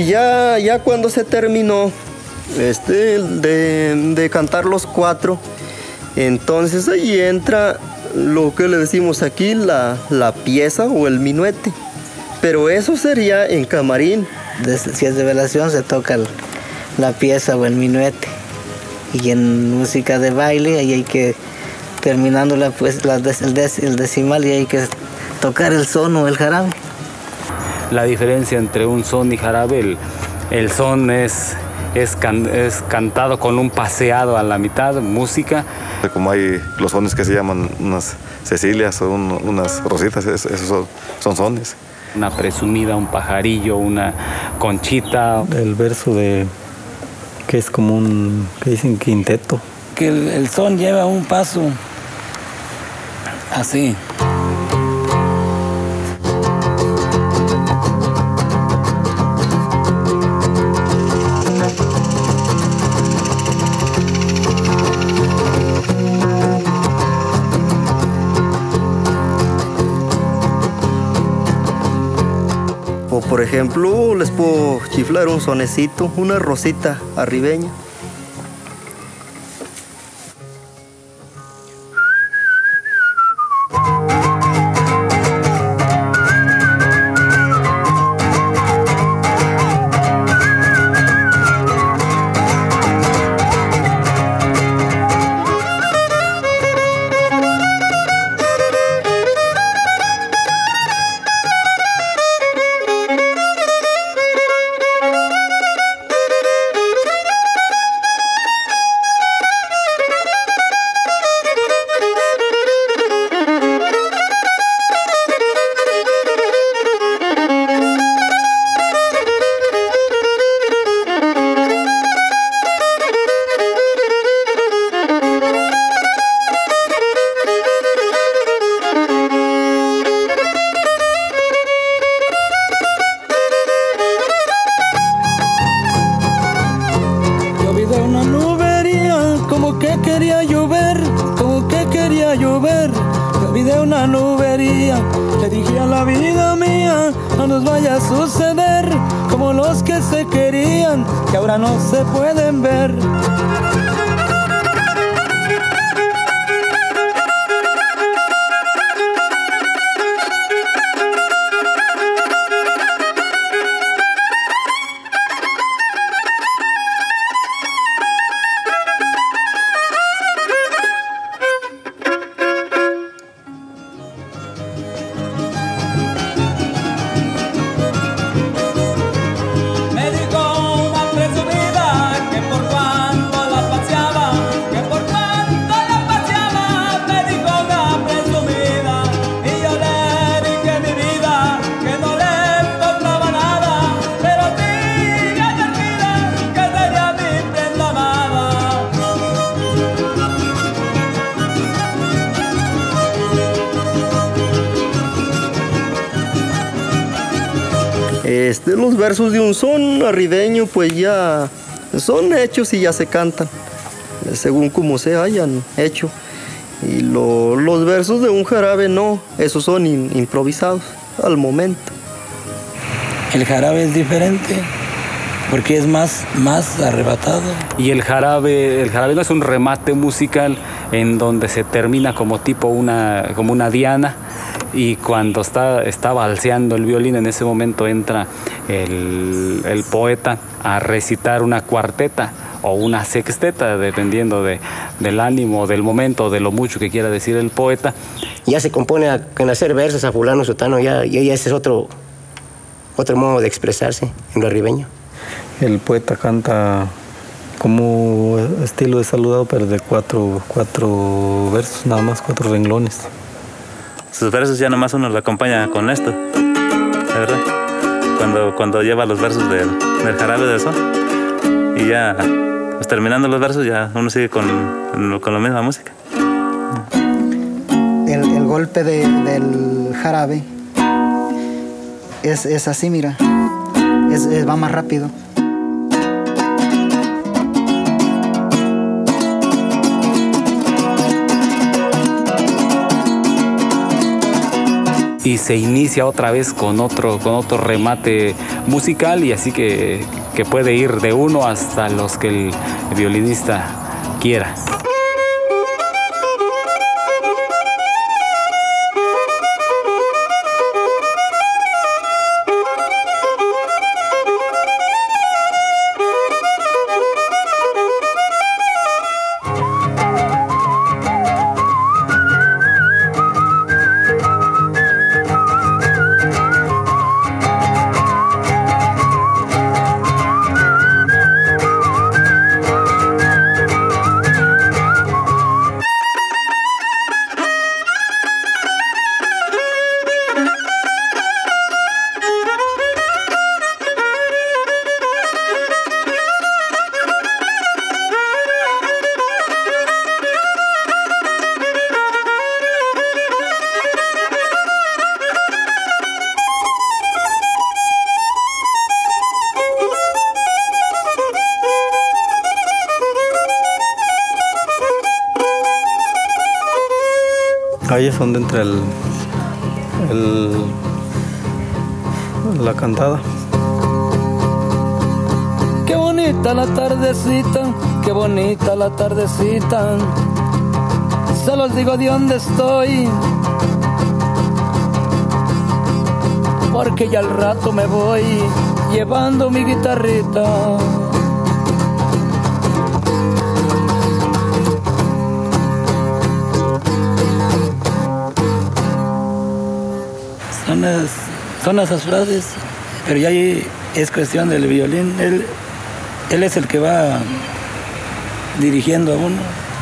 ya cuando se terminó de cantar los 4, entonces ahí entra lo que le decimos aquí, la pieza o el minuete. Pero eso sería en camarín. Si es de velación se toca la pieza o el minuete. Y en música de baile ahí hay que, terminándola pues el decimal, y hay que tocar el son o el jarabe. La diferencia entre un son y jarabe, el son es cantado con un paseado a la mitad, música. Como hay los sones que se llaman unas cecilias o unas rositas, esos son sones. Una presumida, un pajarillo, una conchita. El verso que es como que dicen quinteto. Que el son lleva un paso así. O por ejemplo, les puedo chiflar un sonecito, una rosita arribeña. Se pueden ver. Los versos de un son arribeño pues ya son hechos y ya se cantan, según como se hayan hecho. Y los versos de un jarabe no, esos son improvisados al momento. El jarabe es diferente porque es más arrebatado. Y el jarabe no es un remate musical en donde se termina como una diana. Y cuando está balseando el violín, en ese momento entra el poeta a recitar una cuarteta o una sexteta, dependiendo del ánimo, del momento, de lo mucho que quiera decir el poeta. Ya se compone en hacer versos a fulano, sotano, ya ese es otro modo de expresarse en lo arribeño. El poeta canta como estilo de saludado, pero de cuatro versos, nada más 4 renglones. Sus versos ya nomás uno lo acompaña con esto, la verdad. Cuando lleva los versos del jarabe de son, y ya pues terminando los versos ya uno sigue con la misma música. El golpe del jarabe es así, mira, va más rápido. y se inicia otra vez con otro remate musical, y así que puede ir de uno hasta los que el violinista quiera. Ahí es donde entra la cantada. Qué bonita la tardecita, qué bonita la tardecita. Se los digo de dónde estoy, porque ya al rato me voy llevando mi guitarrita. Son esas frases, pero ya ahí es cuestión del violín. Él es el que va dirigiendo a uno.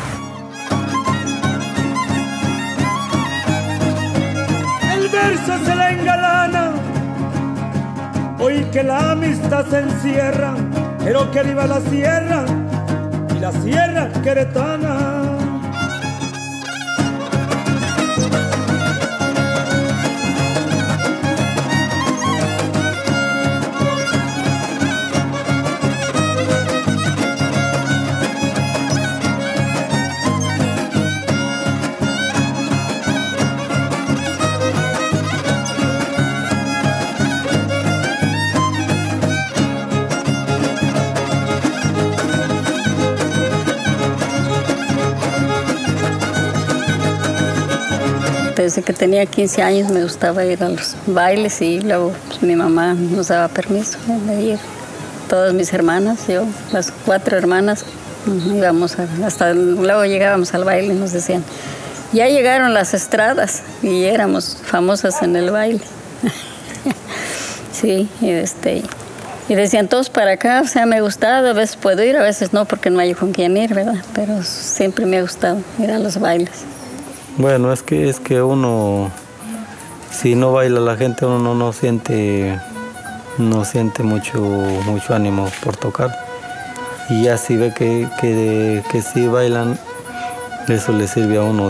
El verso se la engalana, hoy que la amistad se encierra, pero que viva la sierra y la sierra queretana. Desde que tenía 15 años me gustaba ir a los bailes y luego pues, mi mamá nos daba permiso de ir. Todas mis hermanas, yo, las 4 hermanas, íbamos hasta luego llegábamos al baile y nos decían, ya llegaron las estradas, y éramos famosas en el baile. Sí, y decían todos para acá, o sea, me ha gustado, a veces puedo ir, a veces no, porque no hay con quién ir, ¿verdad? Pero siempre me ha gustado ir a los bailes. Bueno, es que uno, si no baila la gente, uno no siente mucho ánimo por tocar. Y ya si ve que sí bailan, eso le sirve a uno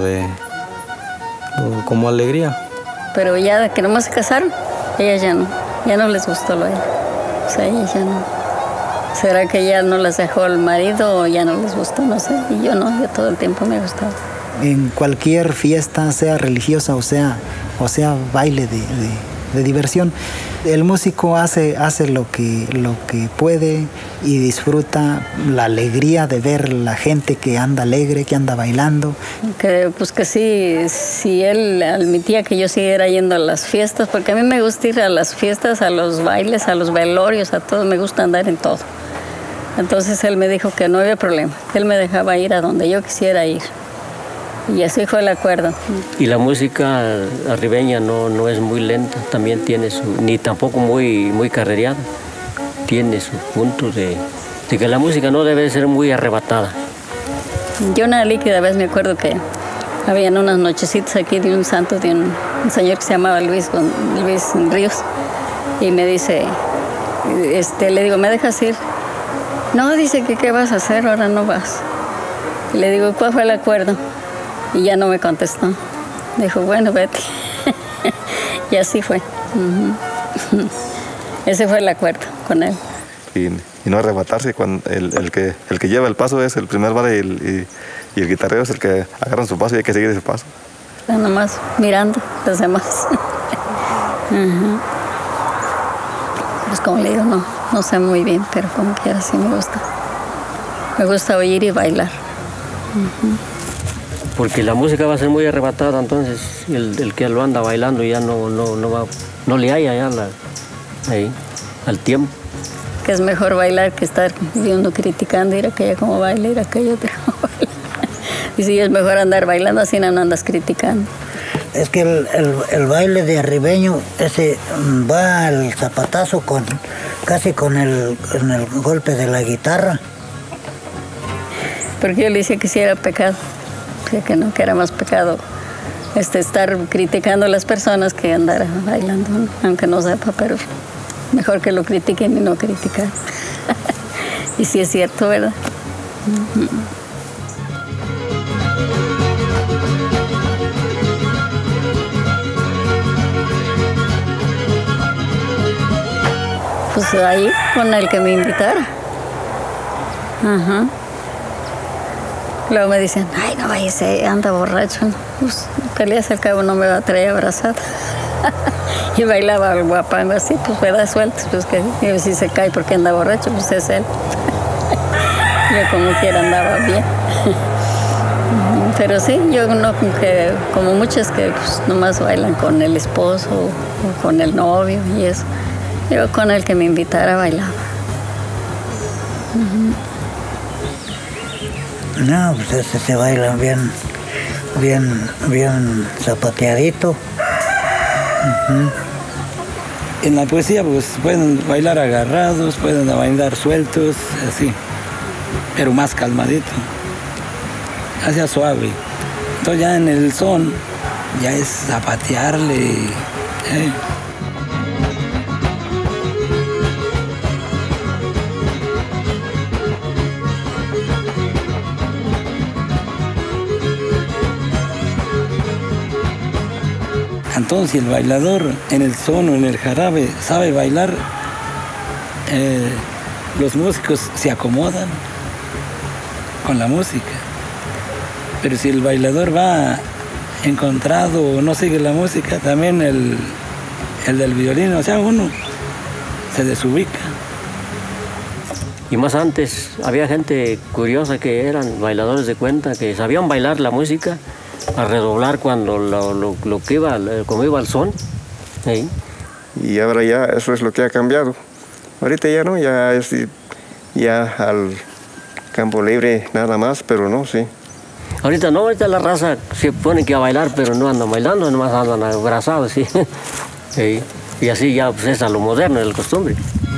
como alegría. Pero ya que nomás se casaron, ellas ya no les gustó lo de él. O sea, ellas ya no. ¿Será que ya no las dejó el marido o ya no les gustó? No sé. Y yo no, yo todo el tiempo me ha gustado. En cualquier fiesta, sea religiosa o sea baile de diversión, el músico hace lo que puede y disfruta la alegría de ver la gente que anda alegre, que anda bailando. Que sí, él admitía que yo siguiera yendo a las fiestas, porque a mí me gusta ir a las fiestas, a los bailes, a los velorios, a todo, me gusta andar en todo. Entonces él me dijo que no había problema, él me dejaba ir a donde yo quisiera ir. Y así fue el acuerdo. Y la música arribeña no es muy lenta, también tiene ni tampoco muy carrereada. Tiene su punto de que la música no debe ser muy arrebatada. Yo una líquida vez me acuerdo que habían unas nochecitas aquí de un santo, de un señor que se llamaba Luis Ríos, y me dice, le digo, ¿me dejas ir? No, dice que ¿qué vas a hacer? Ahora no vas. Y le digo, ¿cuál fue el acuerdo? Y ya no me contestó. Dijo, bueno, vete. Y así fue. Ese fue el acuerdo con él. Y no arrebatarse, cuando el que lleva el paso es el primer baile y el guitarrero es el que agarra su paso y hay que seguir ese paso. Nomás mirando los demás. Pues como le digo, no sé muy bien, pero como quiera sí me gusta. Me gusta oír y bailar. Porque la música va a ser muy arrebatada, entonces el que lo anda bailando ya no le haya ya ahí, al tiempo. Que es mejor bailar que estar viendo, criticando, ir aquella como baila, ir aquella otra como baila. Y sí, es mejor andar bailando, así no andas criticando. Es que el baile de arribeño, ese va al zapatazo casi con el golpe de la guitarra. Porque yo le decía que sí era pecado, que no, que era más pecado estar criticando a las personas que andar bailando, ¿no? Aunque no sepa, pero mejor que lo critiquen y no criticar. Y sí es cierto, ¿verdad? Pues ahí, con el que me invitara. Luego me dicen, ay, no vayas, anda borracho. Pues peleas al cabo no me va a traer abrazada. Y bailaba el guapango así, pues me da sueltas, pues que si se cae porque anda borracho, pues es él. Yo como quiera andaba bien. Pero sí, yo no, como muchas que pues, nomás bailan con el esposo o con el novio y eso. Yo con el que me invitara bailaba. No, pues ese se baila bien zapateadito. En la poesía pues pueden bailar agarrados, pueden bailar sueltos, así, pero más calmadito, hacia suave. Entonces ya en el son ya es zapatearle. Entonces, si el bailador en el son o en el jarabe sabe bailar, los músicos se acomodan con la música. Pero si el bailador va encontrado o no sigue la música, también el del violín, o sea, uno se desubica. Y más antes había gente curiosa que eran bailadores de cuenta, que sabían bailar la música a redoblar cuando lo que iba, como iba el son. ¿Sí? Y ahora ya eso es lo que ha cambiado. Ahorita ya no, ya es ya al campo libre nada más, pero no, sí. Ahorita no, ahorita la raza se pone que a bailar, pero no andan bailando, nomás andan abrazados, ¿sí? ¿Sí? Y así ya pues, es a lo moderno, es la costumbre.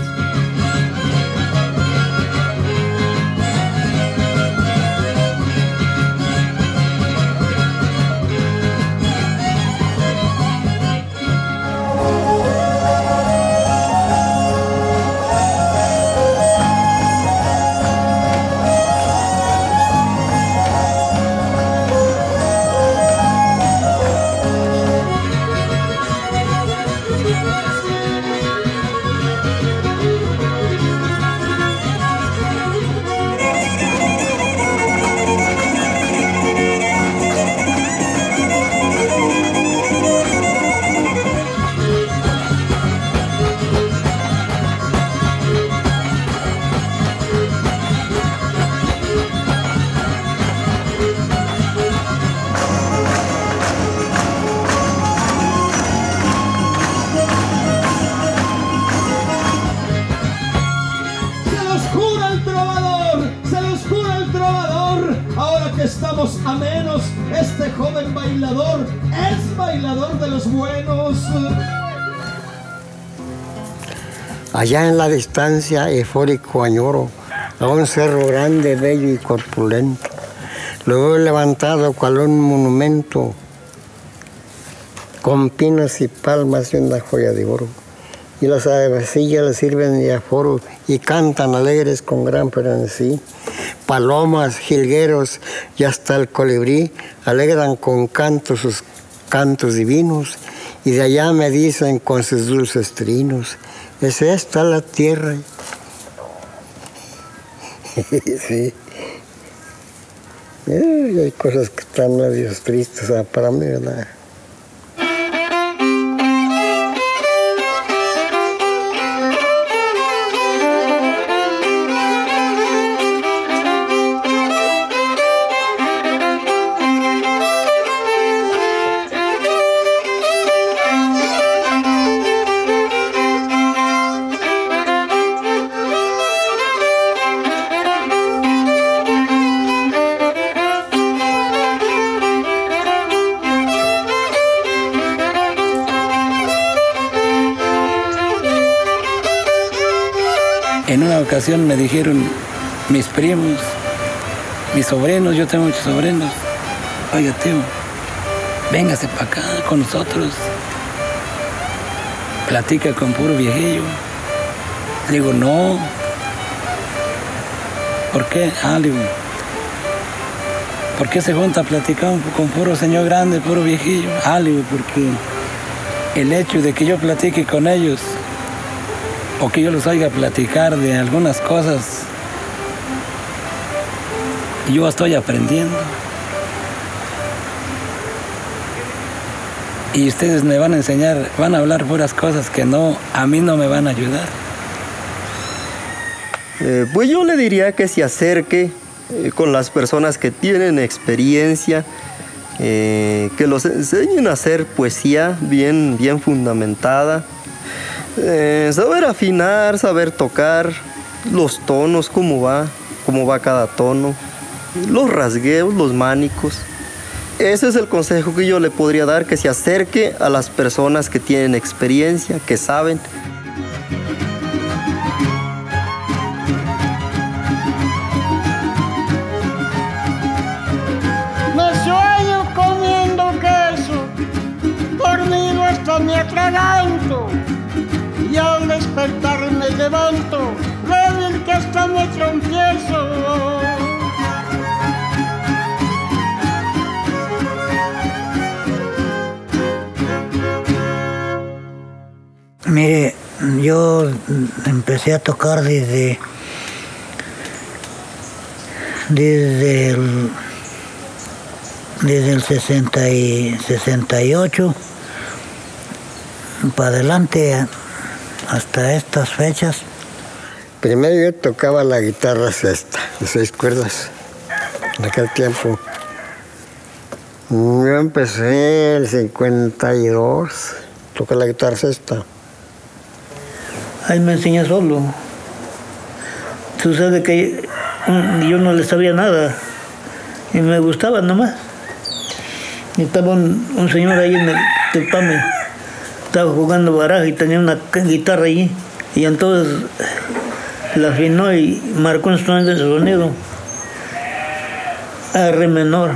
Estamos a menos, este joven bailador es bailador de los buenos. Allá en la distancia, eufórico añoro a un cerro grande, bello y corpulento. Lo veo levantado cual un monumento, con pinos y palmas y una joya de oro. Y las avecillas le sirven de aforo y cantan alegres con gran frenesí. Palomas, jilgueros y hasta el colibrí alegran con cantos sus cantos divinos, y de allá me dicen con sus dulces trinos, es esta la tierra. Sí. Hay cosas que están medio tristes para mí, ¿verdad? En una ocasión me dijeron mis primos, mis sobrinos, yo tengo muchos sobrinos, oiga tío, véngase para acá con nosotros, platica con puro viejillo. Le digo, no. ¿Por qué? Le digo, ¿por qué se junta a platicar con puro señor grande, puro viejillo? Le digo, porque el hecho de que yo platique con ellos o que yo los oiga platicar de algunas cosas, yo estoy aprendiendo. Y ustedes me van a enseñar, van a hablar puras cosas que a mí no me van a ayudar. Pues yo le diría que se acerque con las personas que tienen experiencia, que los enseñen a hacer poesía bien fundamentada, saber afinar, saber tocar los tonos, cómo va cada tono, los rasgueos, los mánicos. Ese es el consejo que yo le podría dar, que se acerque a las personas que tienen experiencia, que saben. Me sueño comiendo queso, dormido hasta me atraganto, y al despertar me levanto, débil que hasta me trompiezo. Mire, yo empecé a tocar desde el 68 para adelante hasta estas fechas. Primero yo tocaba la guitarra sexta, de 6 cuerdas. En aquel tiempo. Yo empecé en el 52, toqué la guitarra sexta. Ahí me enseñé solo. Sucede que yo no le sabía nada y me gustaba nomás. Y estaba un señor ahí en el Tepame, estaba jugando baraja y tenía una guitarra allí, y entonces la afinó y marcó un sonido a re menor,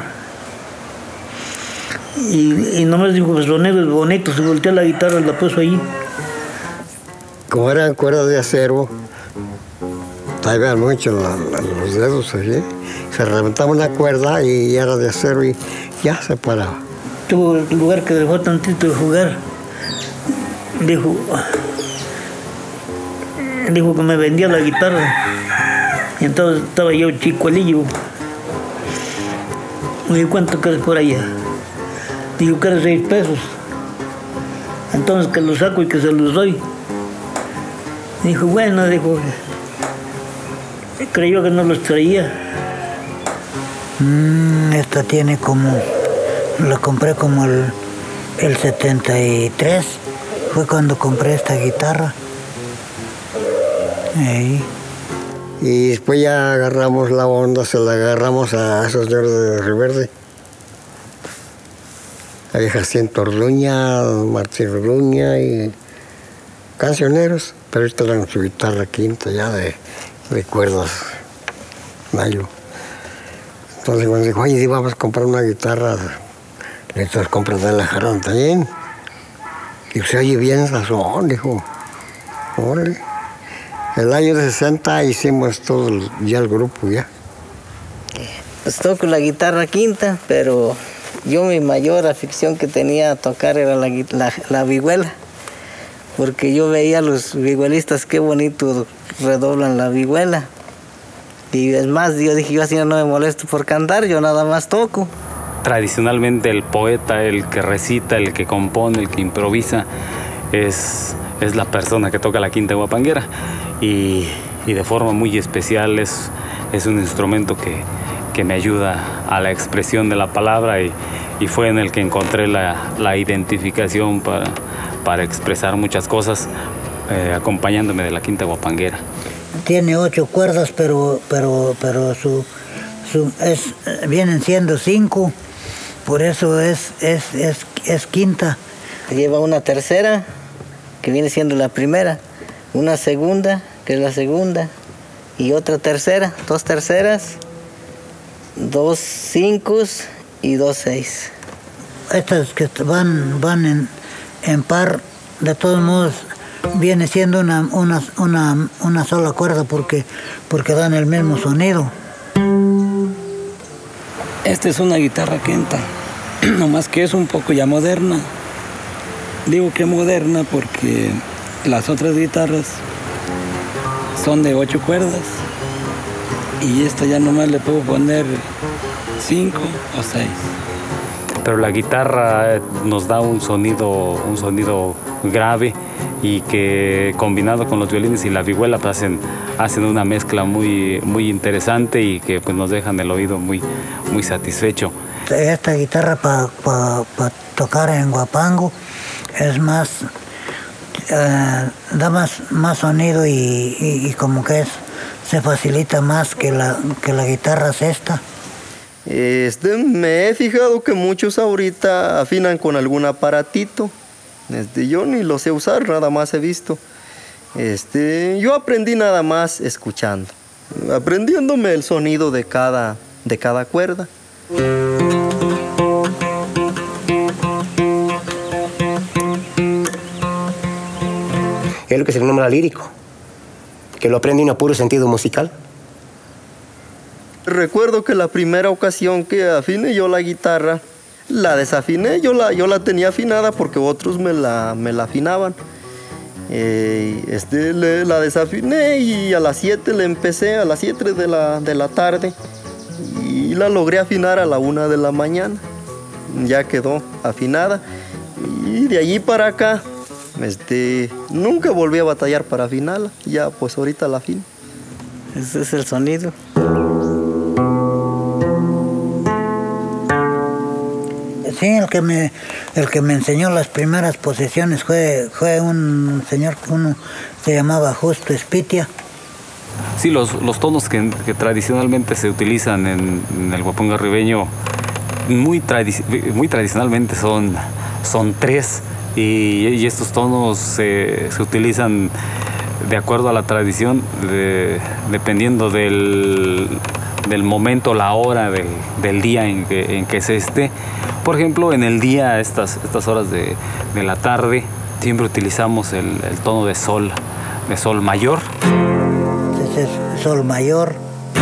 y nomás dijo, el sonido es bonito, se volteó la guitarra y la puso allí. Como eran cuerdas de acero, traían mucho los dedos así, se reventaba una cuerda y era de acero y ya se paraba. Tuvo el lugar que dejó tantito de jugar, dijo que me vendía la guitarra, y entonces estaba yo chicuelillo. Me dijo, ¿cuánto quieres por allá? Dijo, que era 6 pesos. Entonces que los saco y que se los doy. Dijo, bueno, dijo, creyó que no los traía. Esta tiene como, la compré como el 73, fue cuando compré esta guitarra. Ahí. Y después ya agarramos la onda, se la agarramos a esos señores de Río Verde. A Jacinto Orduña, Martín Orduña y cancioneros, pero esta era su guitarra quinta ya de cuerdas, mayo. Entonces cuando dijo, oye, vamos a comprar una guitarra, entonces compras de la jarrón también. Y se oye bien sazón, dijo, órale. El año de 60 hicimos todo ya el grupo ya. Pues toco la guitarra quinta, pero yo mi mayor afición que tenía a tocar era la vihuela, porque yo veía a los vihuelistas qué bonito redoblan la vihuela. Y es más, yo dije, yo así no me molesto por cantar, yo nada más toco. Tradicionalmente el poeta, el que recita, el que compone, el que improvisa, es la persona que toca la quinta guapanguera. Y de forma muy especial es un instrumento que me ayuda a la expresión de la palabra y fue en el que encontré la identificación para expresar muchas cosas, acompañándome de la quinta guapanguera. Tiene 8 cuerdas, pero vienen siendo 5, por eso es quinta. Lleva una tercera, que viene siendo la primera, una segunda, que es la segunda, y otra tercera, 2 terceras, 2 5s y 2 6. Estas que van en par, de todos modos, viene siendo una sola cuerda porque dan el mismo sonido. Esta es una guitarra quinta, nomás que es un poco ya moderna. Digo que moderna porque las otras guitarras son de 8 cuerdas y esta ya nomás le puedo poner 5 o 6. Pero la guitarra nos da un sonido grave y que combinado con los violines y la vihuela pues hacen una mezcla muy interesante y que pues nos dejan el oído muy satisfecho. Esta guitarra para tocar en guapango es más, da más sonido y como que se facilita más que la guitarra sexta. Me he fijado que muchos ahorita afinan con algún aparatito. Yo ni lo sé usar, nada más he visto. Yo aprendí nada más escuchando, aprendiéndome el sonido de cada cuerda. Es lo que se le nombra lírico, que lo aprende en un puro sentido musical. Recuerdo que la primera ocasión que afiné yo la guitarra, la desafiné, yo la tenía afinada porque otros me la afinaban. La desafiné y a las 7 le empecé, a las 7 de la tarde, y la logré afinar a la 1 de la mañana. Ya quedó afinada y de allí para acá nunca volví a batallar para afinarla. Ya pues ahorita la afino. Ese es el sonido. Sí, el que me enseñó las primeras posiciones fue un señor que se llamaba Justo Espitia. Sí, los tonos que tradicionalmente se utilizan en el guapango ribeño muy tradicionalmente son 3 y estos tonos se utilizan de acuerdo a la tradición, dependiendo del momento, la hora del día en que se esté. Por ejemplo, en el día, estas horas de la tarde, siempre utilizamos el tono de sol mayor. Ese es sol mayor.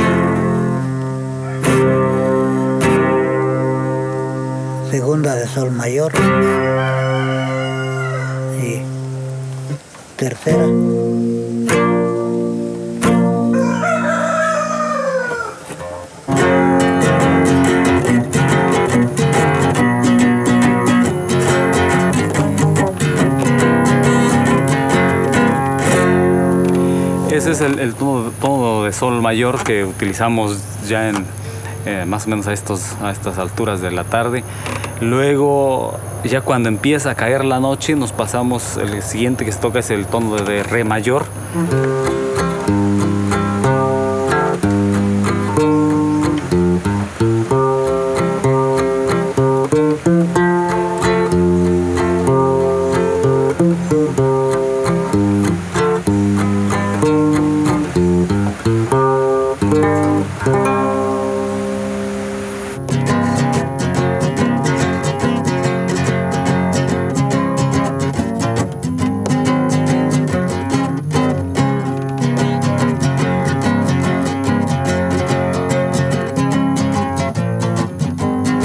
Segunda de sol mayor. Y tercera. Ese es el tono de sol mayor que utilizamos ya en más o menos a estas alturas de la tarde. Luego, ya cuando empieza a caer la noche, nos pasamos, el siguiente que se toca es el tono de re mayor.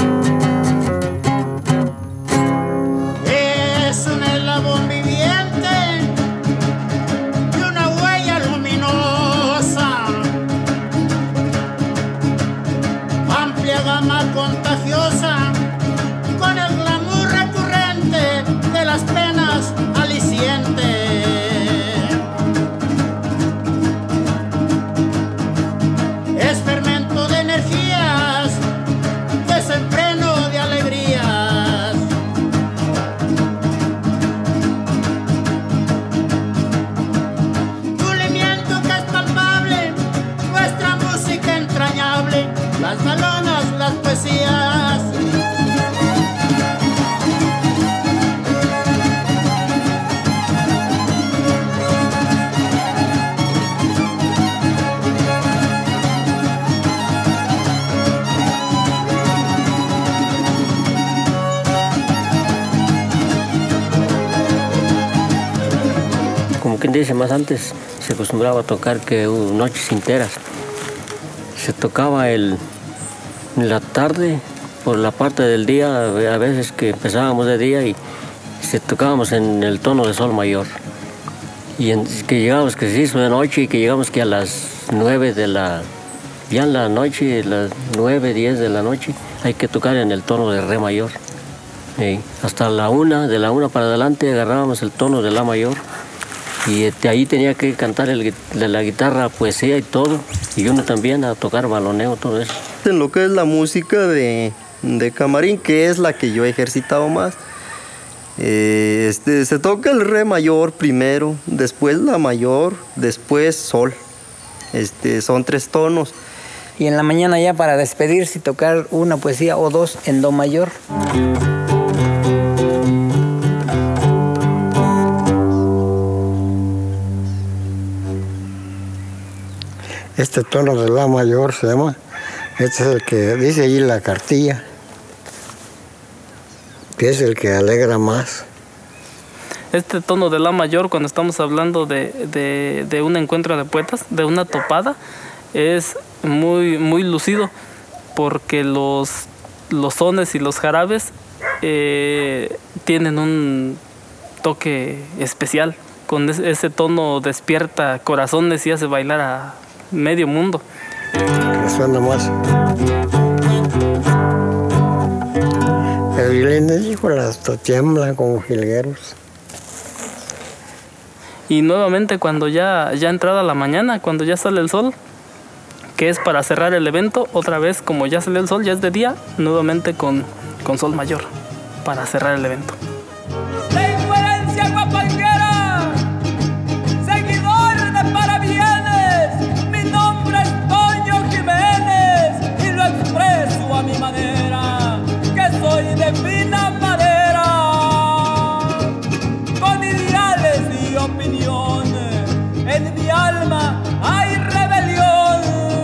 Es un eslabón viviente como quien dice, más antes se acostumbraba a tocar que noches enteras. Se tocaba en la tarde, por la parte del día, a veces que empezábamos de día y se tocábamos en el tono de sol mayor. Y que llegamos, que se hizo de noche y que llegamos que a las 9 de la... Ya en la noche, las 9, 10 de la noche, hay que tocar en el tono de re mayor. Hasta la 1, de la 1 para adelante agarrábamos el tono de la mayor. Y de ahí tenía que cantar la guitarra, poesía y todo. Y uno también a tocar baloneo, todo eso. En lo que es la música de camarín, que es la que yo he ejercitado más, se toca el re mayor primero, después la mayor, después sol. Son 3 tonos. Y en la mañana ya para despedirse y tocar una poesía o 2 en do mayor. Este tono de la mayor se llama, este es el que dice allí la cartilla, que es el que alegra más. Este tono de la mayor, cuando estamos hablando de un encuentro de poetas, de una topada, es muy lucido, porque los sones y los jarabes tienen un toque especial. Con ese tono despierta corazones y hace bailar a medio mundo. Suena más. El violín, híjole, hasta tiembla como jilgueros. Y nuevamente cuando ya entrada la mañana, cuando ya sale el sol, que es para cerrar el evento, otra vez como ya sale el sol, ya es de día, nuevamente con sol mayor, para cerrar el evento. La incoherencia guapanguera, seguidor de parabienes, mi nombre es Toño Jiménez y lo expreso a mi manera, que soy de fina madera, con ideales y opiniones, en mi alma hay rebelión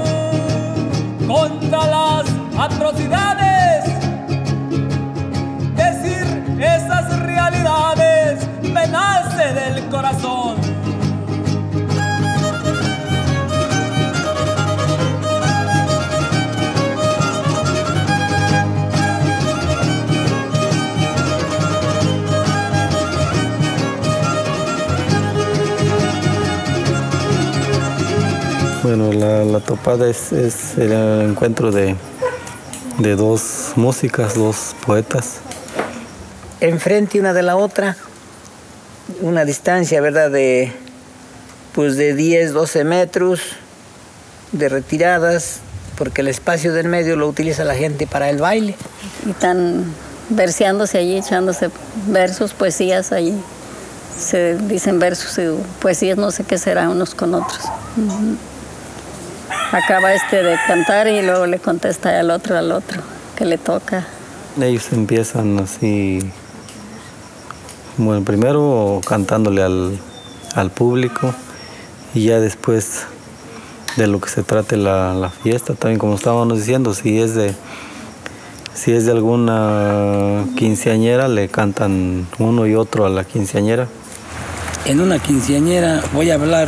contra las atrocidades. Decir esas realidades me nace del corazón. Bueno, la topada es el encuentro de 2 músicas, 2 poetas. Enfrente una de la otra, una distancia, ¿verdad?, de 10, 12 metros de retiradas, porque el espacio del medio lo utiliza la gente para el baile. Y están verseándose allí, echándose versos, poesías allí. Se dicen versos y poesías, no sé qué será unos con otros. Acaba de cantar y luego le contesta al otro que le toca. Ellos empiezan así, bueno, primero cantándole al público y ya después de lo que se trate la fiesta, también como estábamos diciendo, si es de alguna quinceañera, le cantan uno y otro a la quinceañera. En una quinceañera voy a hablar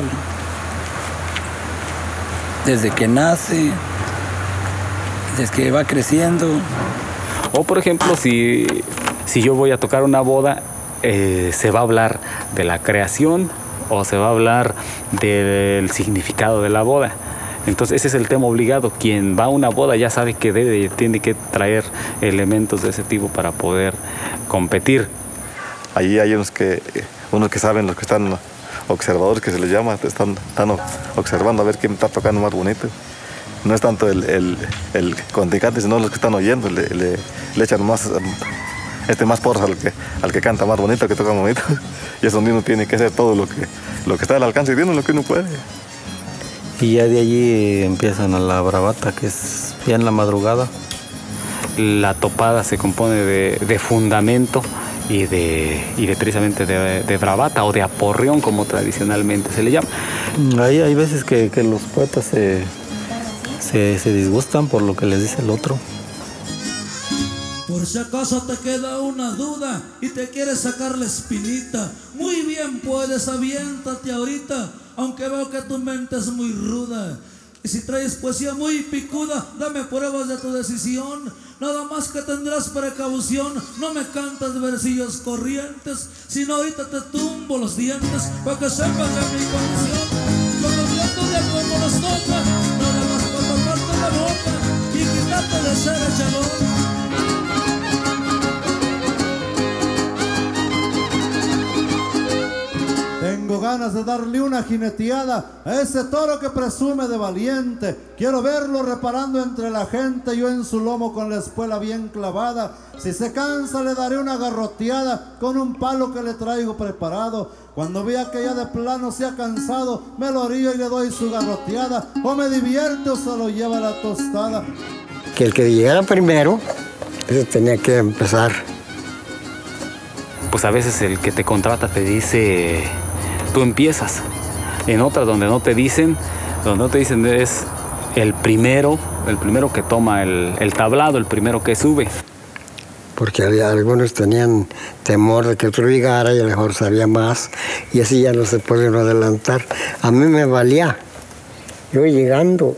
desde que nace, desde que va creciendo. O por ejemplo, si yo voy a tocar una boda, se va a hablar de la creación o se va a hablar del significado de la boda. Entonces ese es el tema obligado. Quien va a una boda ya sabe que tiene que traer elementos de ese tipo para poder competir. Allí hay unos que saben, los que están observadores, que se les llama, están observando a ver quién está tocando más bonito. No es tanto el contrincante, sino los que están oyendo, le echan más porras al que canta más bonito, al que toca más bonito. Y es donde uno tiene que hacer todo lo que está al alcance de uno, lo que uno puede. Y ya de allí empiezan a la bravata, que es ya en la madrugada. La topada se compone de fundamento y precisamente de bravata o de aporreón, como tradicionalmente se le llama. Hay veces que los poetas se disgustan por lo que les dice el otro. Por Por si acaso te queda una duda y te quieres sacar la espinita, muy bien puedes, aviéntate ahorita, aunque veo que tu mente es muy ruda. Y si traes poesía muy picuda, dame pruebas de tu decisión. Nada más que tendrás precaución, no me cantas versillos corrientes, sino ahorita te tumbo los dientes, para que sepas de mi condición. Conociendo de cómo nos toca, nada más por tocarte la boca y quitarte de ser echador. Tengo ganas de darle una jineteada a ese toro que presume de valiente. Quiero verlo reparando entre la gente, yo en su lomo con la espuela bien clavada. Si se cansa le daré una garroteada con un palo que le traigo preparado. Cuando vea que ya de plano se ha cansado, me lo orillo y le doy su garroteada. O me divierte o se lo lleva a la tostada. Que el que llegara primero, ese tenía que empezar. Pues a veces el que te contrata te dice, tú empiezas. En otras donde no te dicen es el primero que toma el tablado, el primero que sube. Porque algunos tenían temor de que otro llegara y a lo mejor sabía más, y así ya no se puede uno adelantar. A mí me valía. Yo llegando,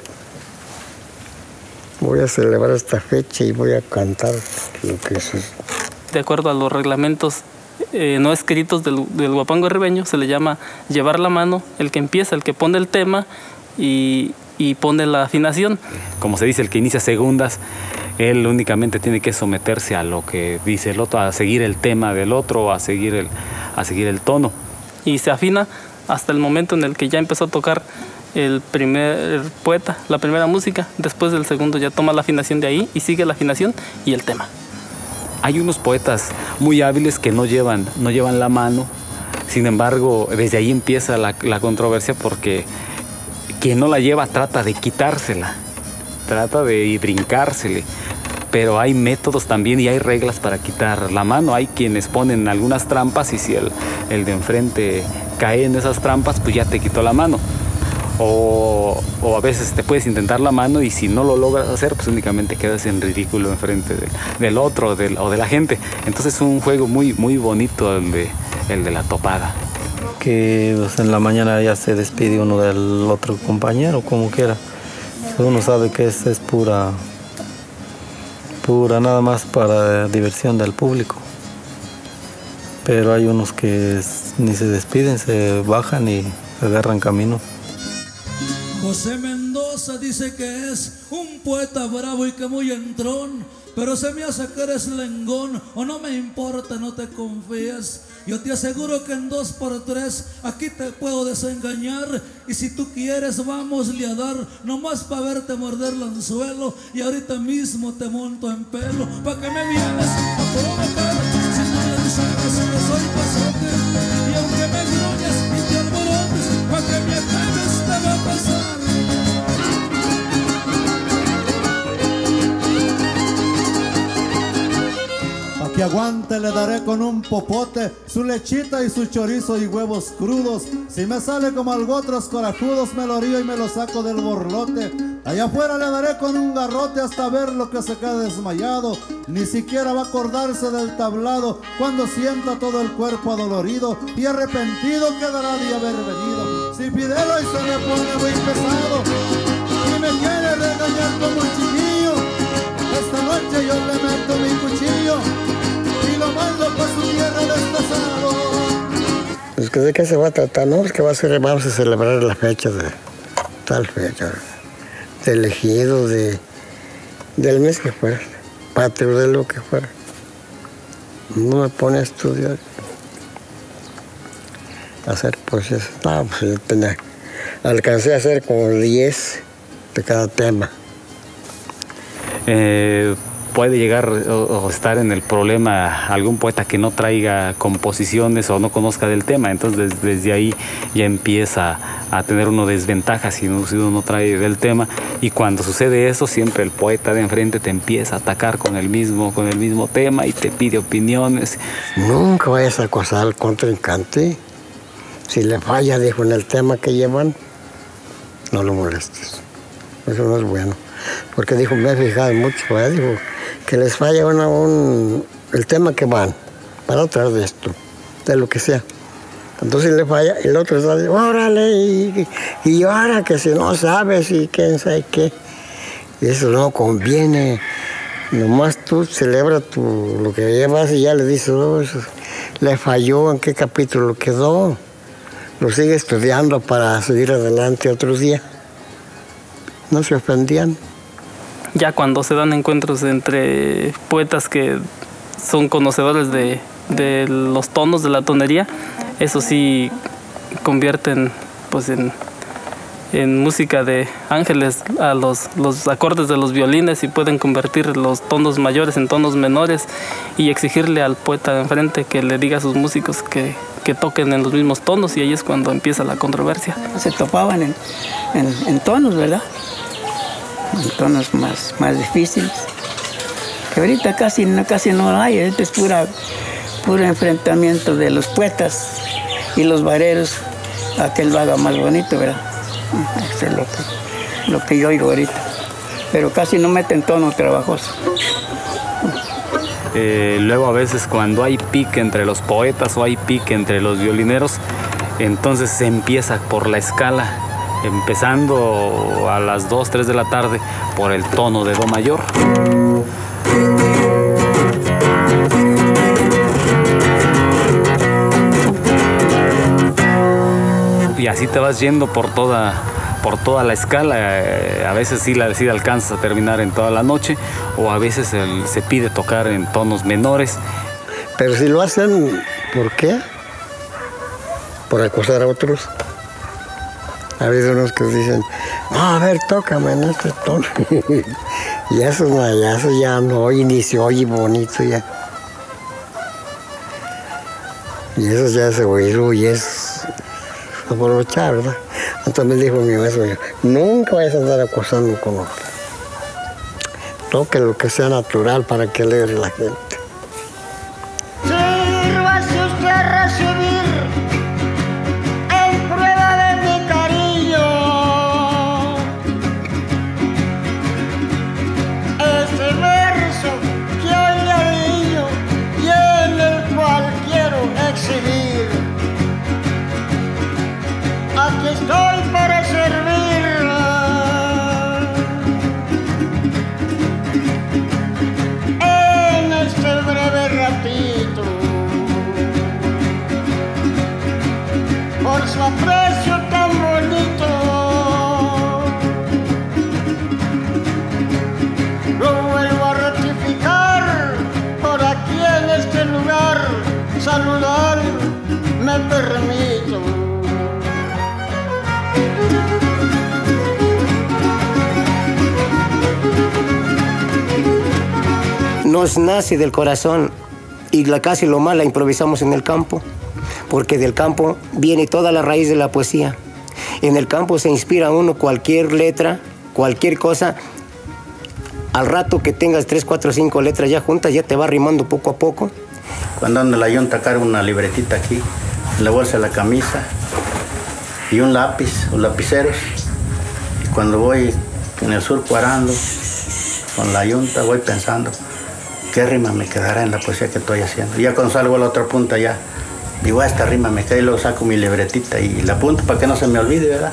voy a celebrar esta fecha y voy a cantar lo que es. De acuerdo a los reglamentos no escritos del huapango ribeño, se le llama llevar la mano, el que empieza, el que pone el tema y pone la afinación. Como se dice, el que inicia segundas, él únicamente tiene que someterse a lo que dice el otro, a seguir el tema del otro, a seguir el tono. Y se afina hasta el momento en el que ya empezó a tocar el primer poeta, la primera música. Después del segundo ya toma la afinación de ahí y sigue la afinación y el tema. Hay unos poetas muy hábiles que no llevan la mano. Sin embargo, desde ahí empieza la controversia, porque quien no la lleva trata de quitársela, trata de brincársele. Pero hay métodos también y hay reglas para quitar la mano. Hay quienes ponen algunas trampas y si el de enfrente cae en esas trampas, pues ya te quitó la mano. O a veces te puedes intentar la mano y si no lo logras hacer, pues únicamente quedas en ridículo enfrente del otro o de la gente. Entonces es un juego muy, muy bonito el de la topada. Que pues, en la mañana ya se despide uno del otro compañero, como quiera. Uno sabe que es pura nada más para diversión del público. Pero hay unos que ni se despiden, se bajan y agarran camino. José Mendoza dice que es un poeta bravo y que muy entrón, pero se me hace que eres lengón, o no me importa, no te confíes. Yo te aseguro que en 2 por 3 aquí te puedo desengañar, y si tú quieres vámosle a dar, nomás para verte morder el anzuelo, y ahorita mismo te monto en pelo, pa' que me vienes a provocar, si no le sabes que soy pasote, y aunque me gruñes y te alborotes, pa' que me acabes te va a pasar. Que aguante le daré con un popote, su lechita y su chorizo y huevos crudos. Si me sale como algo otros corajudos, me lo río y me lo saco del borlote. Allá afuera le daré con un garrote hasta ver lo que se queda desmayado. Ni siquiera va a acordarse del tablado cuando sienta todo el cuerpo adolorido y arrepentido quedará de haber venido. Si Fidel hoy se me pone muy pesado y me quiere regañar como un chiquillo, esta noche yo le meto mi cuchillo y lo mando por su tierra destazado. Pues ¿de qué se va a tratar? No, es que vamos a celebrar la fecha de tal fecha, de elegido, del mes que fuera, patrio, de lo que fuera. No me pone a estudiar, a hacer poesías. No, pues yo alcancé a hacer como 10 de cada tema. Puede llegar o estar en el problema algún poeta que no traiga composiciones o no conozca del tema, entonces desde ahí ya empieza a tener uno desventajas si uno no trae del tema, y cuando sucede eso siempre el poeta de enfrente te empieza a atacar con el mismo tema y te pide opiniones. Nunca vayas a acosar al contrincante. Si le falla, dijo, en el tema que llevan, no lo molestes. Eso no es bueno. Porque dijo, me he fijado mucho, dijo, que les falla el tema que van, para atrás de esto, de lo que sea. Entonces le falla, y el otro está diciendo, órale, y ahora que si no sabes y quién sabe qué. Y eso no conviene. Nomás tú celebras lo que llevas y ya le dices, oh, eso le falló, en qué capítulo quedó. Lo sigue estudiando para seguir adelante otros días. No se ofendían. Ya cuando se dan encuentros entre poetas que son conocedores de los tonos de la tonería, eso sí convierten pues en música de ángeles a los acordes de los violines, y pueden convertir los tonos mayores en tonos menores y exigirle al poeta de enfrente que le diga a sus músicos que toquen en los mismos tonos, y ahí es cuando empieza la controversia. Se topaban en tonos, ¿verdad? En tonos más difíciles. Que ahorita casi no hay, ahorita es puro enfrentamiento de los poetas y los bareros a que él lo haga más bonito, ¿verdad? Eso es lo que yo oigo ahorita. Pero casi no meten tono trabajoso. Luego a veces cuando hay pique entre los poetas o hay pique entre los violineros, entonces se empieza por la escala, empezando a las 2, 3 de la tarde por el tono de do mayor. Y así te vas yendo por toda la escala. A veces sí alcanzas a terminar en toda la noche, o a veces se pide tocar en tonos menores. Pero si lo hacen, ¿por qué? Por acosar a otros. Ha habido unos que dicen, no, a ver, tócame en este tono. Y eso ya no oye, ni se oye bonito ya. Y eso ya se oído y es aprovechar, ¿verdad? Entonces me dijo mi maestro, nunca vayas a andar acosando con otro. Toque lo que sea natural para que alegre la gente. Sírvase usted a recibir en prueba de mi cariño este verso que hoy le aliño y en el cual quiero exhibir. Aquí estoy para servirla. En este breve ratito, por su aprecio tan bonito, lo vuelvo a ratificar por aquí en este lugar, saludar me permito. Nos nace del corazón y casi lo más la improvisamos en el campo, porque del campo viene toda la raíz de la poesía. En el campo se inspira uno cualquier letra, cualquier cosa. Al rato que tengas 3, 4, 5 letras ya juntas, ya te va rimando poco a poco. Cuando ando en la yunta cargo una libretita aquí, en la bolsa de la camisa, y un lápiz o lapiceros. Y cuando voy en el surco arando con la yunta, voy pensando qué rima me quedará en la poesía que estoy haciendo. Y ya cuando salgo a la otra punta ya digo, esta rima me queda, y luego saco mi libretita y la apunto para que no se me olvide, ¿verdad?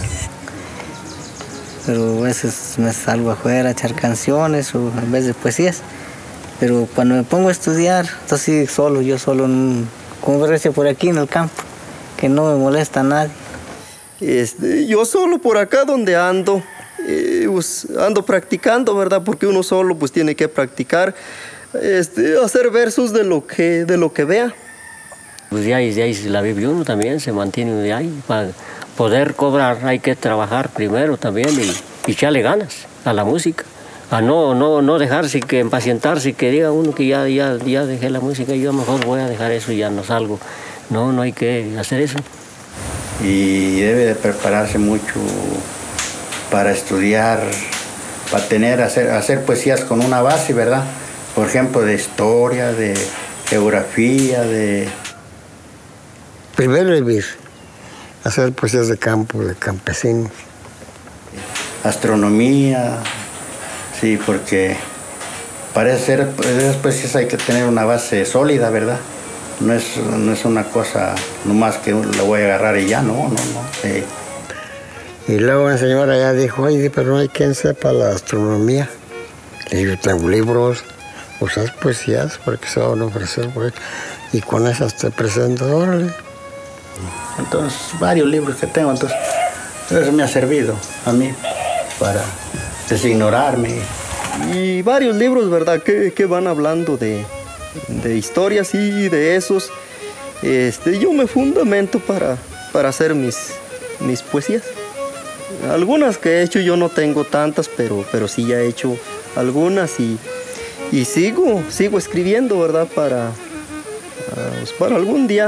Pero a veces me salgo afuera a echar canciones o en vez de poesías. Pero cuando me pongo a estudiar, entonces solo, yo solo, como recio por aquí en el campo, que no me molesta a nadie. Yo solo por acá donde ando, pues, ando practicando, ¿verdad? Porque uno solo pues tiene que practicar, hacer versos de lo que vea. Pues de ahí la vive uno también, se mantiene de ahí. Para poder cobrar hay que trabajar primero también y echarle ganas a la música. A no dejarse que impacientarse, que diga uno que ya dejé la música, yo mejor voy a dejar eso y ya no salgo. No hay que hacer eso. Y debe de prepararse mucho para estudiar, para hacer poesías con una base, ¿verdad? Por ejemplo, de historia, de geografía, de... Primero vivir, hacer poesías de campo, de campesino. Astronomía, sí, porque parece ser, pues hay que tener una base sólida, ¿verdad? No es una cosa nomás que la voy a agarrar y ya, no. Sí. Y luego una señora ya dijo, oye, pero no hay quien sepa la astronomía. Le digo, tengo libros, usas poesías, porque se van a ofrecer, pues, y con esas te presento, órale. Entonces, varios libros que tengo, entonces, eso me ha servido a mí para designorarme. Y varios libros, ¿verdad?, que van hablando de historias y de esos. Yo me fundamento para hacer mis poesías. Algunas que he hecho, yo no tengo tantas, pero sí ya he hecho algunas y sigo escribiendo, ¿verdad?, para algún día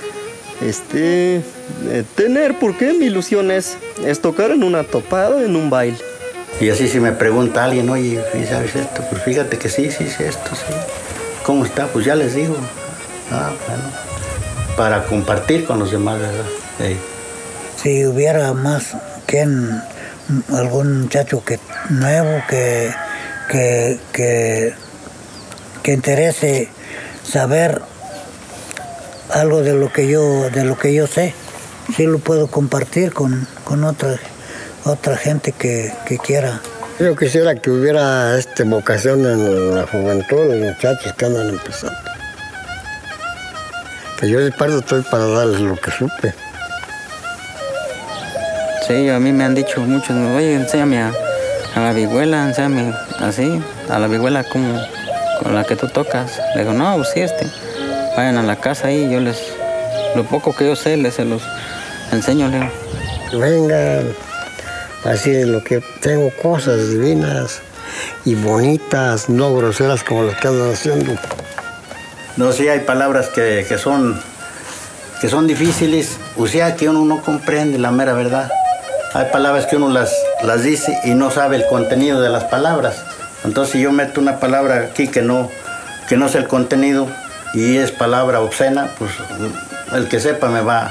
tener, porque mi ilusión es tocar en una topada, en un baile. Y así si me pregunta alguien, oye, ¿sabes esto? Pues fíjate que sí, esto, sí. ¿Cómo está? Pues ya les digo. Bueno, para compartir con los demás, ¿verdad? Sí. Si hubiera más algún muchacho nuevo que interese saber algo de lo que yo sé, sí lo puedo compartir con otra gente que quiera. Yo quisiera que hubiera vocación en la juventud, los muchachos que andan empezando. Que yo de parte estoy para darles lo que supe. Sí, a mí me han dicho muchos, oye, enséñame a la vihuela, enséñame así, a la vihuela con la que tú tocas. Le digo, no, pues sí, vayan a la casa ahí, lo poco que yo sé, se los enseño, le digo. Vengan, así de lo que tengo, cosas divinas y bonitas, no groseras como las que andan haciendo. No, sí hay palabras que son difíciles, o sea, que uno no comprende la mera verdad. Hay palabras que uno las dice y no sabe el contenido de las palabras. Entonces, si yo meto una palabra aquí que no sé el contenido y es palabra obscena, pues el que sepa me va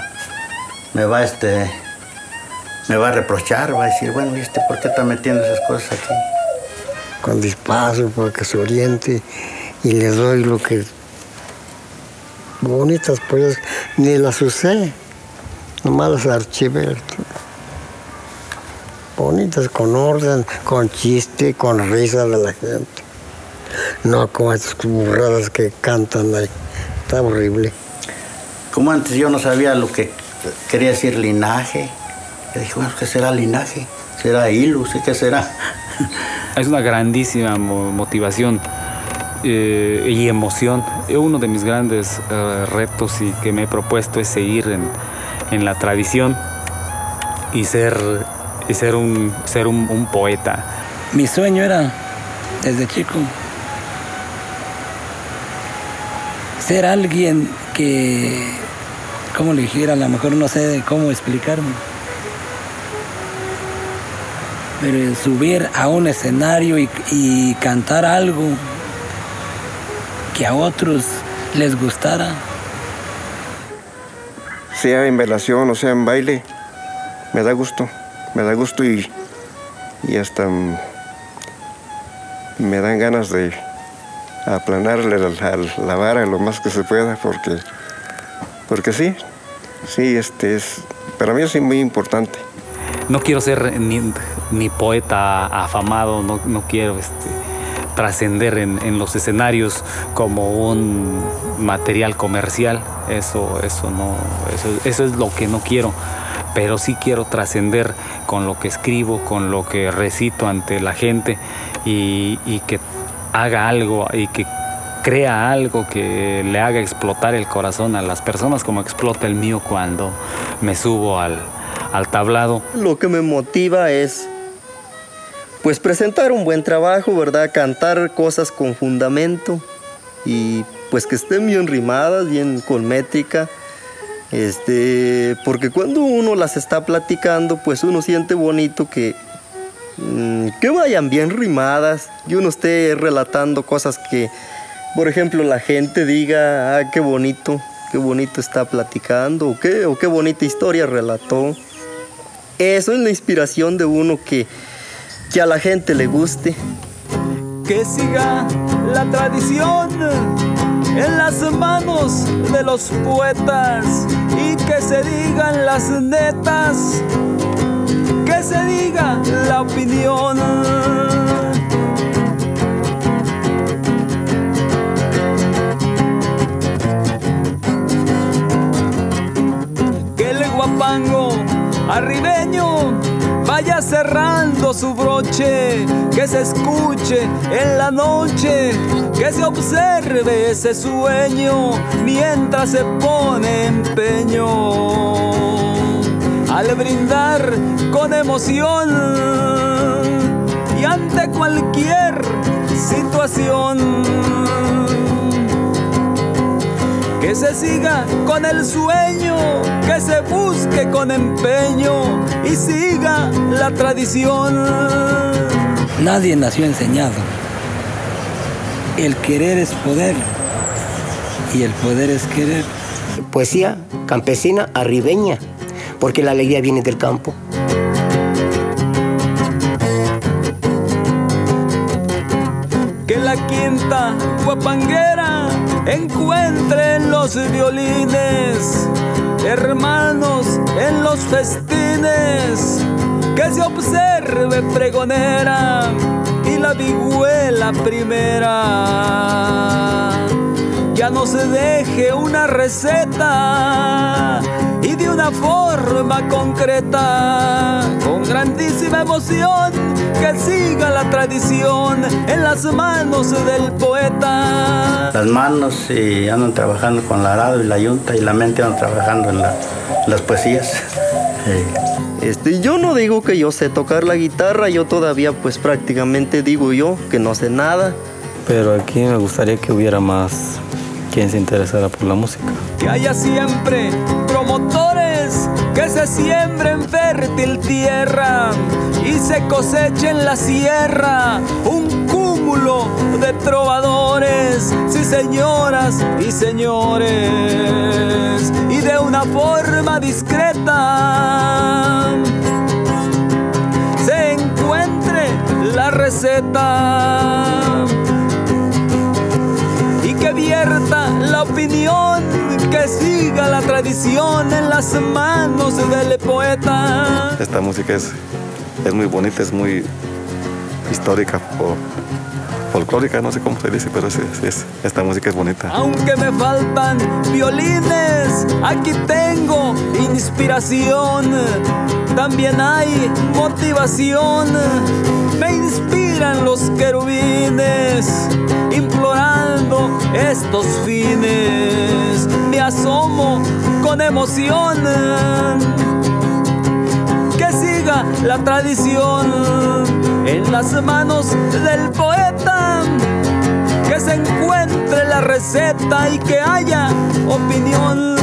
a reprochar, va a decir, bueno, ¿por qué está metiendo esas cosas aquí? Con despacio, para que se oriente, y le doy lo que... Bonitas, pues, ni las usé, nomás las archivé. Bonitas, con orden, con chiste, con risa de la gente. No como estas burradas que cantan ahí. Está horrible. Como antes yo no sabía lo que quería decir linaje. Yo dije, bueno, ¿qué será linaje? ¿Será hilo? ¿Qué será? Es una grandísima motivación y emoción. Uno de mis grandes retos y que me he propuesto es seguir en la tradición y ser un poeta. Mi sueño era, desde chico, ser alguien que, ¿cómo le dijera? A lo mejor no sé cómo explicarme. Pero subir a un escenario y cantar algo que a otros les gustara. Sea en velación o sea en baile, me da gusto y hasta me dan ganas de aplanarle la vara lo más que se pueda, porque sí, para mí es muy importante. No quiero ser ni poeta afamado, no quiero trascender en los escenarios como un material comercial. Eso es lo que no quiero. Pero sí quiero trascender con lo que escribo, con lo que recito ante la gente y que haga algo y que crea algo que le haga explotar el corazón a las personas como explota el mío cuando me subo al tablado. Lo que me motiva es pues presentar un buen trabajo, ¿verdad? Cantar cosas con fundamento y pues que estén bien rimadas, bien con métrica. Porque cuando uno las está platicando, pues uno siente bonito que vayan bien rimadas y uno esté relatando cosas que, por ejemplo, la gente diga, qué bonito está platicando, o qué bonita historia relató. Eso es la inspiración de uno que a la gente le guste. que siga la tradición en las manos de los poetas y que se digan las netas, que se diga la opinión. Que el guapango arribeño vaya cerrando su broche, que se escuche en la noche, que se observe ese sueño mientras se pone empeño al brindar con emoción y ante cualquier situación. Que se siga con el sueño, que se busque con empeño y siga la tradición. Nadie nació enseñado. El querer es poder y el poder es querer. Poesía campesina arribeña, porque la alegría viene del campo. Que la quinta guapanguera encuentre en los violines hermanos en los festines, que se observe pregonera y la vihuela primera. Ya no se deje una receta y de una forma concreta, con grandísima emoción, que siga la tradición en las manos del poeta. Las manos andan trabajando con el arado y la yunta, y la mente andan trabajando en las poesías. Yo no digo que yo sé tocar la guitarra, yo todavía pues prácticamente digo yo que no sé nada. Pero aquí me gustaría que hubiera más quien se interesara por la música. Que haya siempre promotores que se siembren fértil tierra y se coseche en la sierra un cúmulo de trovadores, sí señoras y señores, y de una forma discreta se encuentre la receta y que vierta la opinión, que siga la tradición en las manos del poeta. Esta música es muy bonita, es muy histórica, folclórica, no sé cómo se dice, pero esta música es bonita. Aunque me faltan violines, aquí tengo inspiración, también hay motivación, me inspiran los querubines, implorando estos fines, me asomo con emoción, que siga la tradición en las manos del poeta, que se encuentre la receta y que haya opinión.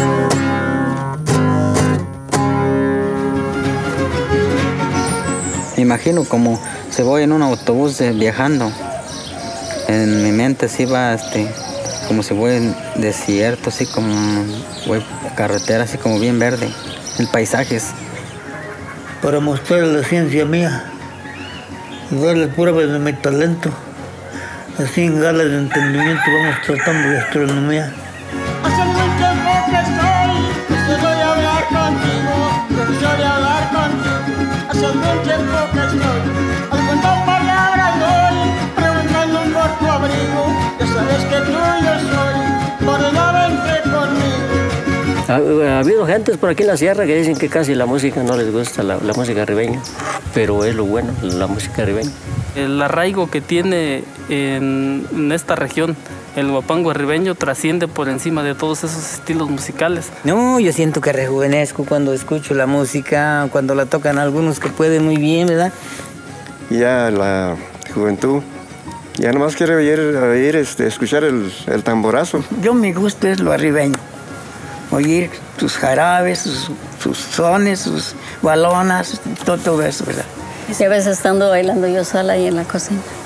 Me imagino como se voy en un autobús viajando. En mi mente sí va como si voy en desierto, así como voy carretera, así como bien verde, en paisajes. Para mostrar la ciencia mía, darle pruebas de mi talento, así en galas de entendimiento vamos tratando de astronomía. Hace mucho tiempo que estoy de hablar contigo, de hablar contigo. Hace mucho tiempo que estoy, algunas palabras doy, preguntando por tu abrigo. Ya sabes que tuyo soy, por no vente conmigo. Ha habido gentes por aquí en la sierra que dicen que casi la música no les gusta, la música ribeña, pero es lo bueno, la música ribeña. El arraigo que tiene en esta región el guapango ribeño trasciende por encima de todos esos estilos musicales. No, yo siento que rejuvenezco cuando escucho la música, cuando la tocan algunos que pueden muy bien, ¿verdad? Ya la juventud, ya nomás quiere escuchar el tamborazo. Yo mi gusto es lo arribeño, oír sus jarabes, sus sones, sus balonas, todo eso, ¿verdad? Y a veces estando bailando yo sola ahí en la cocina.